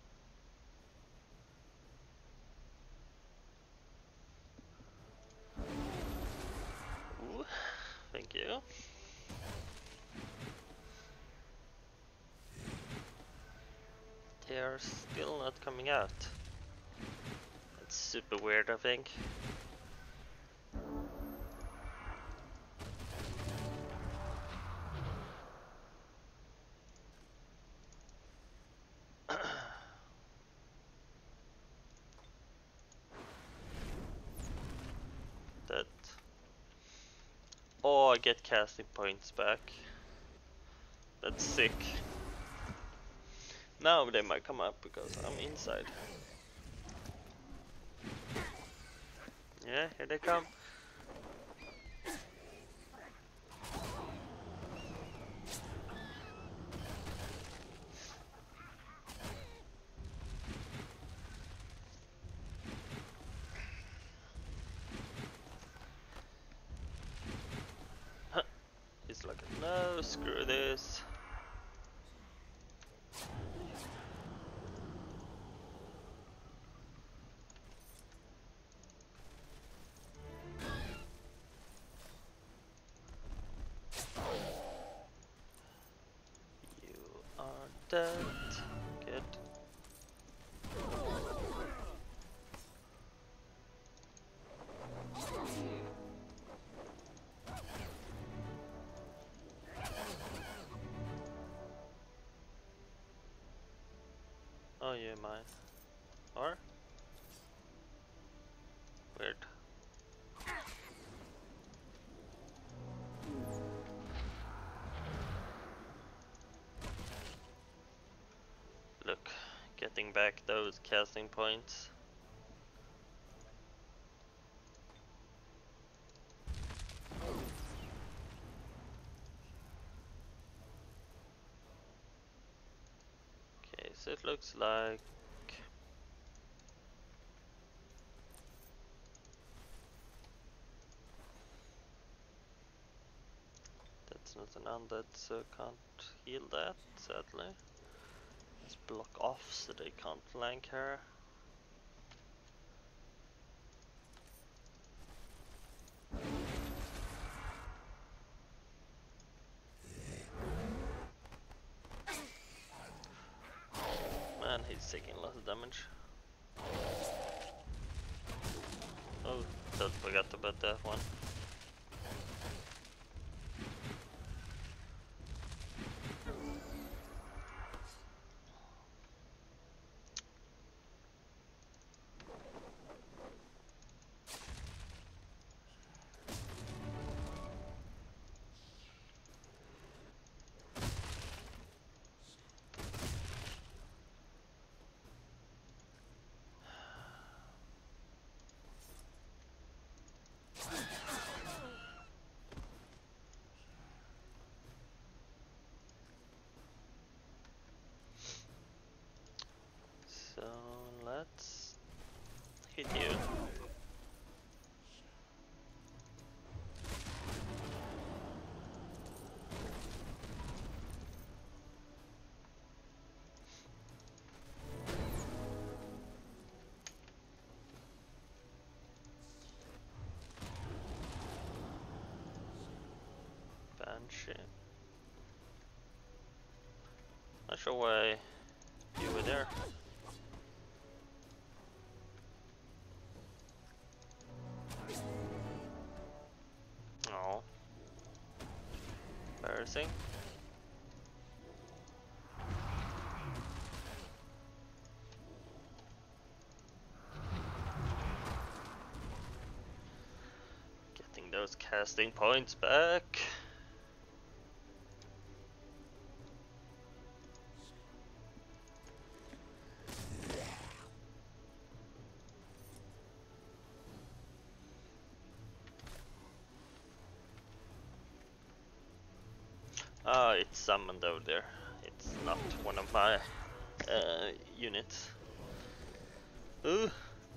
Ooh, thank you. They are still not coming out. It's super weird, I think. That. Oh, I get casting points back. That's sick. Now they might come up because I'm inside. Yeah, here they come. He's like, no, screw this. You are dead. Good. Oh, you mine. Or? Weird. Look, getting back those casting points. Okay, so it looks like that's not an undead, so can't heal that, sadly. Let's block off so they can't flank her. Man, he's taking a lot of damage. Oh, don't forget about that one. DaVinci. Not sure why you were there. Oh, embarrassing. Getting those casting points back. Ah, it's summoned over there. It's not one of my units. Ooh.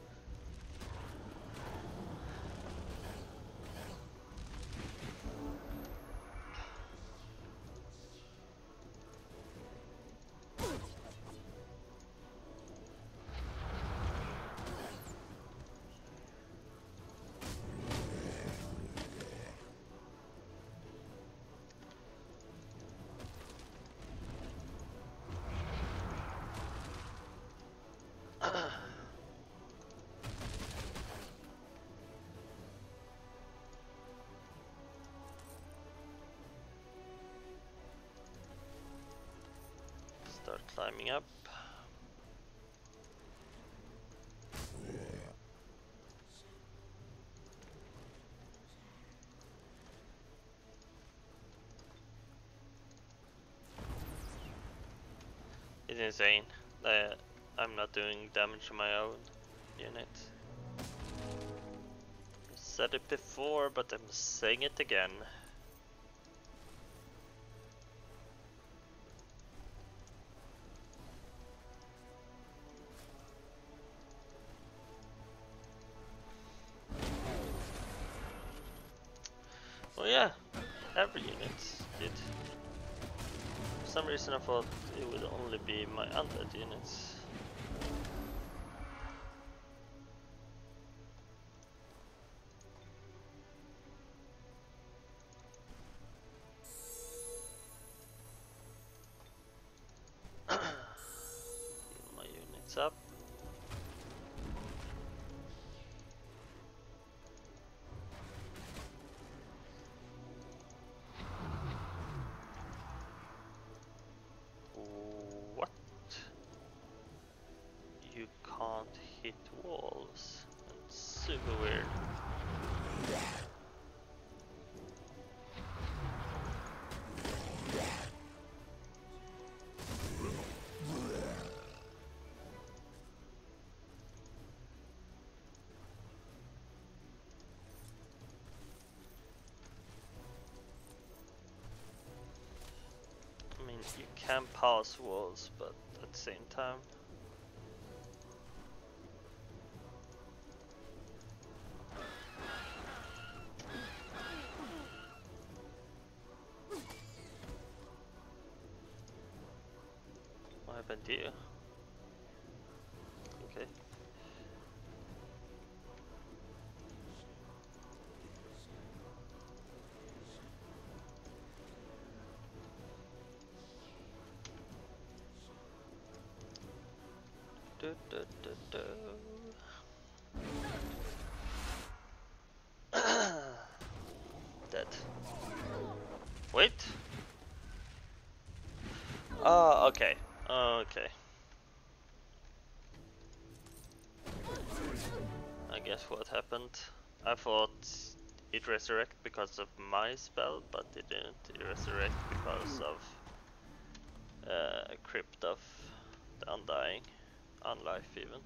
Start climbing up. It's insane that I'm not doing damage to my own units. I said it before, but I'm saying it again. Well, yeah, every unit did. For some reason I thought it would only be my undead units. Heal my units up. What? You can't hit walls. That's super weird. I mean, you can pass walls, but at the same time. What happened to you? Okay. Do, do, do, do. Dead. Wait. Oh, okay. Okay. I guess what happened. I thought it resurrect because of my spell, but it didn't. It resurrect because of Crypt of the Undying, Unlife even.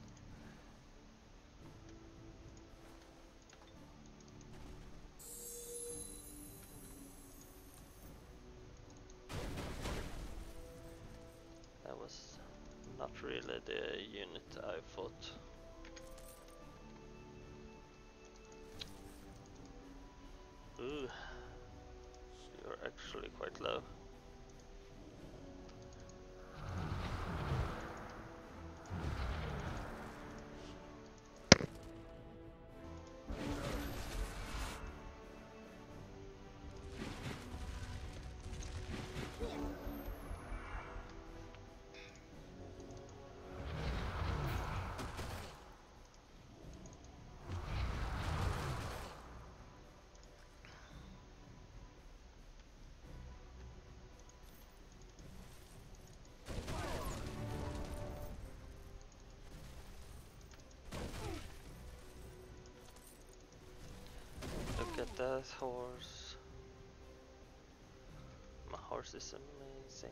That was not really the unit I thought. Ooh, you're actually quite low. that horse. My horse is amazing.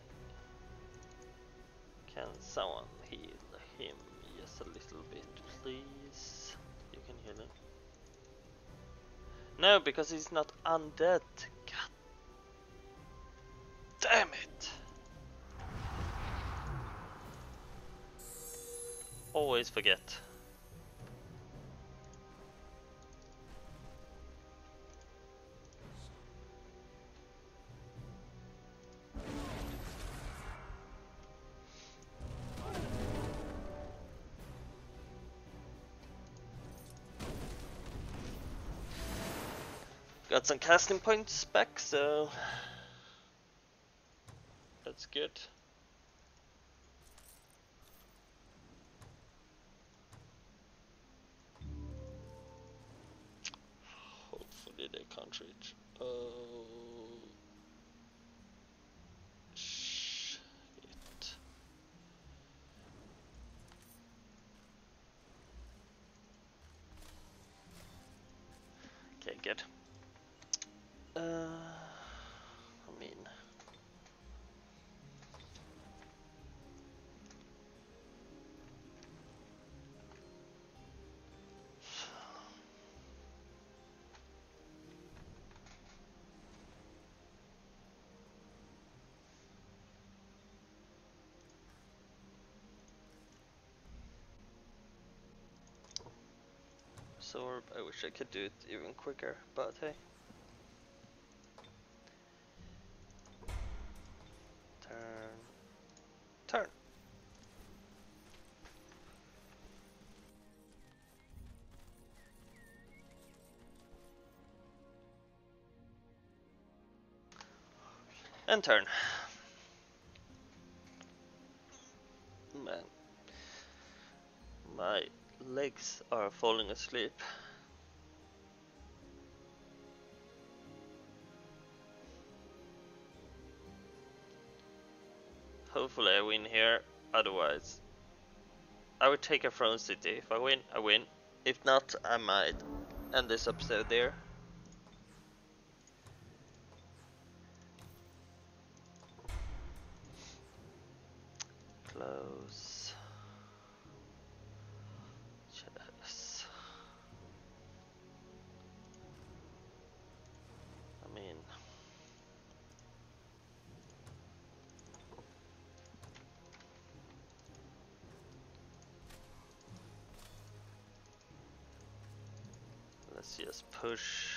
Can someone heal him just a little bit, please? You can heal him. No, because he's not undead. God damn it! Always forget. Got some casting points back, so that's good. Hopefully they can't reach. Oh shit. Okay, good. I mean, absorb. I wish I could do it even quicker, but hey. Turn. Turn. And turn. Man, my legs are falling asleep. Hopefully I win here, otherwise I would take a throne city. If I win, I win. If not, I might end this episode there. Close. Chess. I mean, let's just push.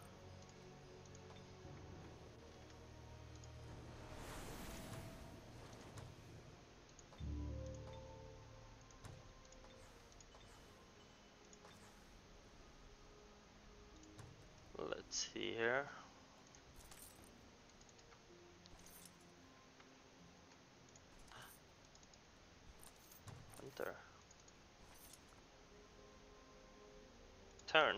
Let's see here. Enter. Turn.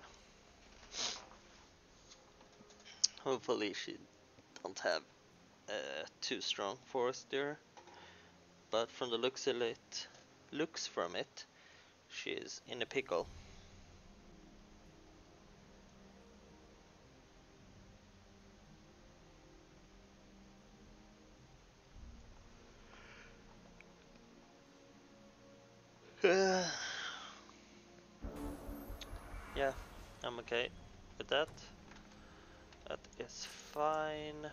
Hopefully she don't have too strong force there, but from the looks from it, she is in a pickle. Yeah, I'm okay with that. That is fine.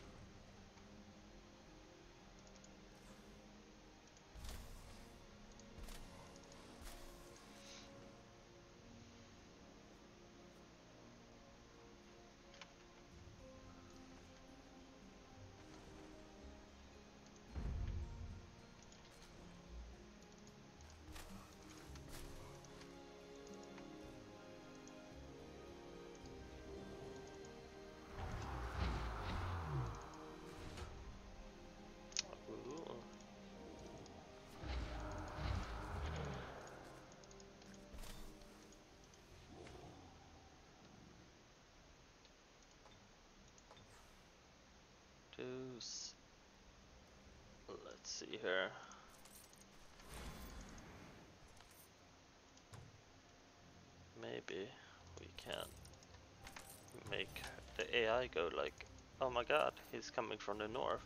Ooh. Deuce. Let's see here. Maybe we can make the AI go like, oh my god, he's coming from the north.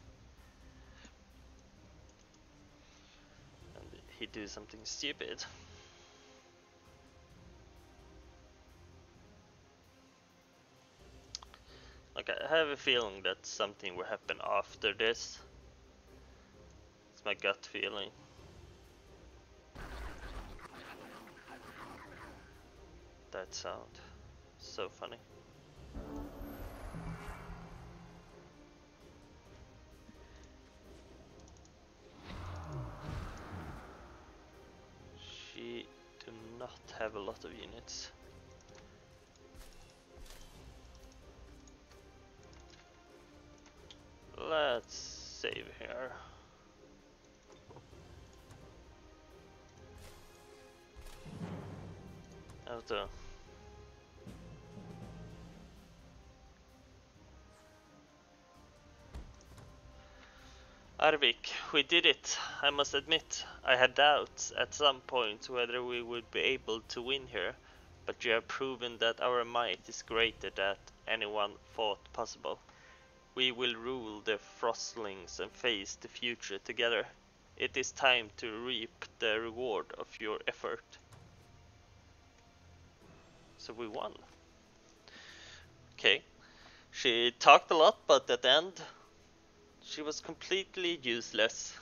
And he do something stupid. Like, I have a feeling that something will happen after this. It's my gut feeling. That sound. So funny. She do not have a lot of units. Let's save here. Auto. Arvik, we did it. I must admit, I had doubts at some point whether we would be able to win here, but you have proven that our might is greater than anyone thought possible. We will rule the Frostlings and face the future together. It is time to reap the reward of your effort. So we won. Okay. She talked a lot, but at the end, she was completely useless.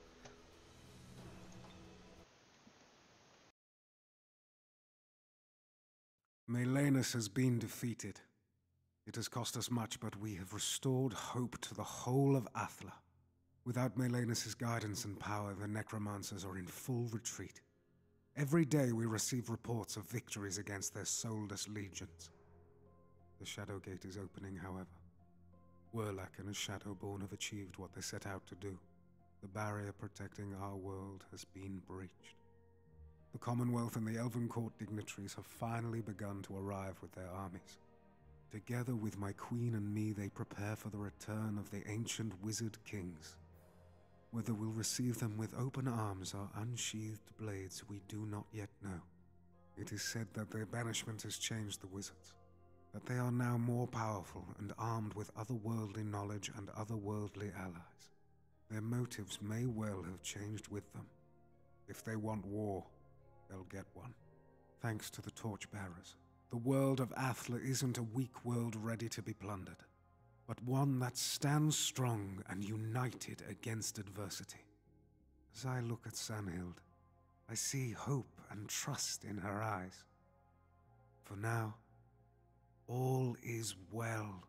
Melenis has been defeated. It has cost us much, but we have restored hope to the whole of Athla. Without Melenis' guidance and power, the necromancers are in full retreat. Every day we receive reports of victories against their soulless legions. The Shadow Gate is opening, however. Werlak and his Shadowborn have achieved what they set out to do. The barrier protecting our world has been breached. The Commonwealth and the Elven Court dignitaries have finally begun to arrive with their armies. Together with my queen and me, they prepare for the return of the ancient wizard kings. Whether we'll receive them with open arms or unsheathed blades, we do not yet know. It is said that their banishment has changed the wizards, that they are now more powerful and armed with otherworldly knowledge and otherworldly allies. Their motives may well have changed with them. If they want war, they'll get one. Thanks to the Torchbearers, the world of Athla isn't a weak world ready to be plundered, but one that stands strong and united against adversity. As I look at Sanhild, I see hope and trust in her eyes. For now, all is well.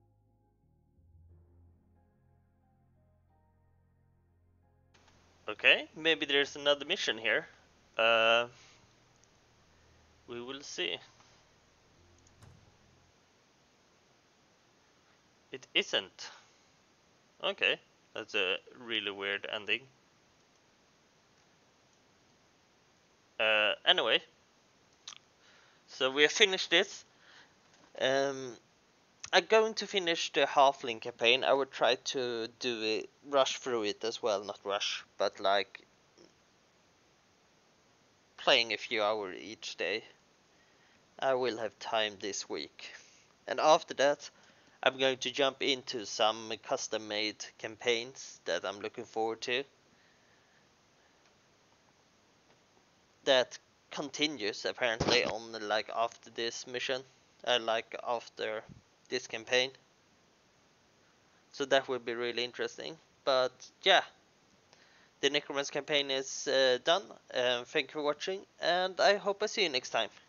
Okay, maybe there's another mission here. We will see. It isn't. Okay, that's a really weird ending. Anyway, so we have finished this. I'm going to finish the Halfling campaign. I would try to do it, rush through it as well, not rush, but like playing a few hours each day. I will have time this week. And after that, I'm going to jump into some custom-made campaigns that I'm looking forward to. That continues apparently on like after this mission, like after this campaign. So that will be really interesting. But yeah, the Necromancer campaign is done. Thank you for watching, and I hope I see you next time.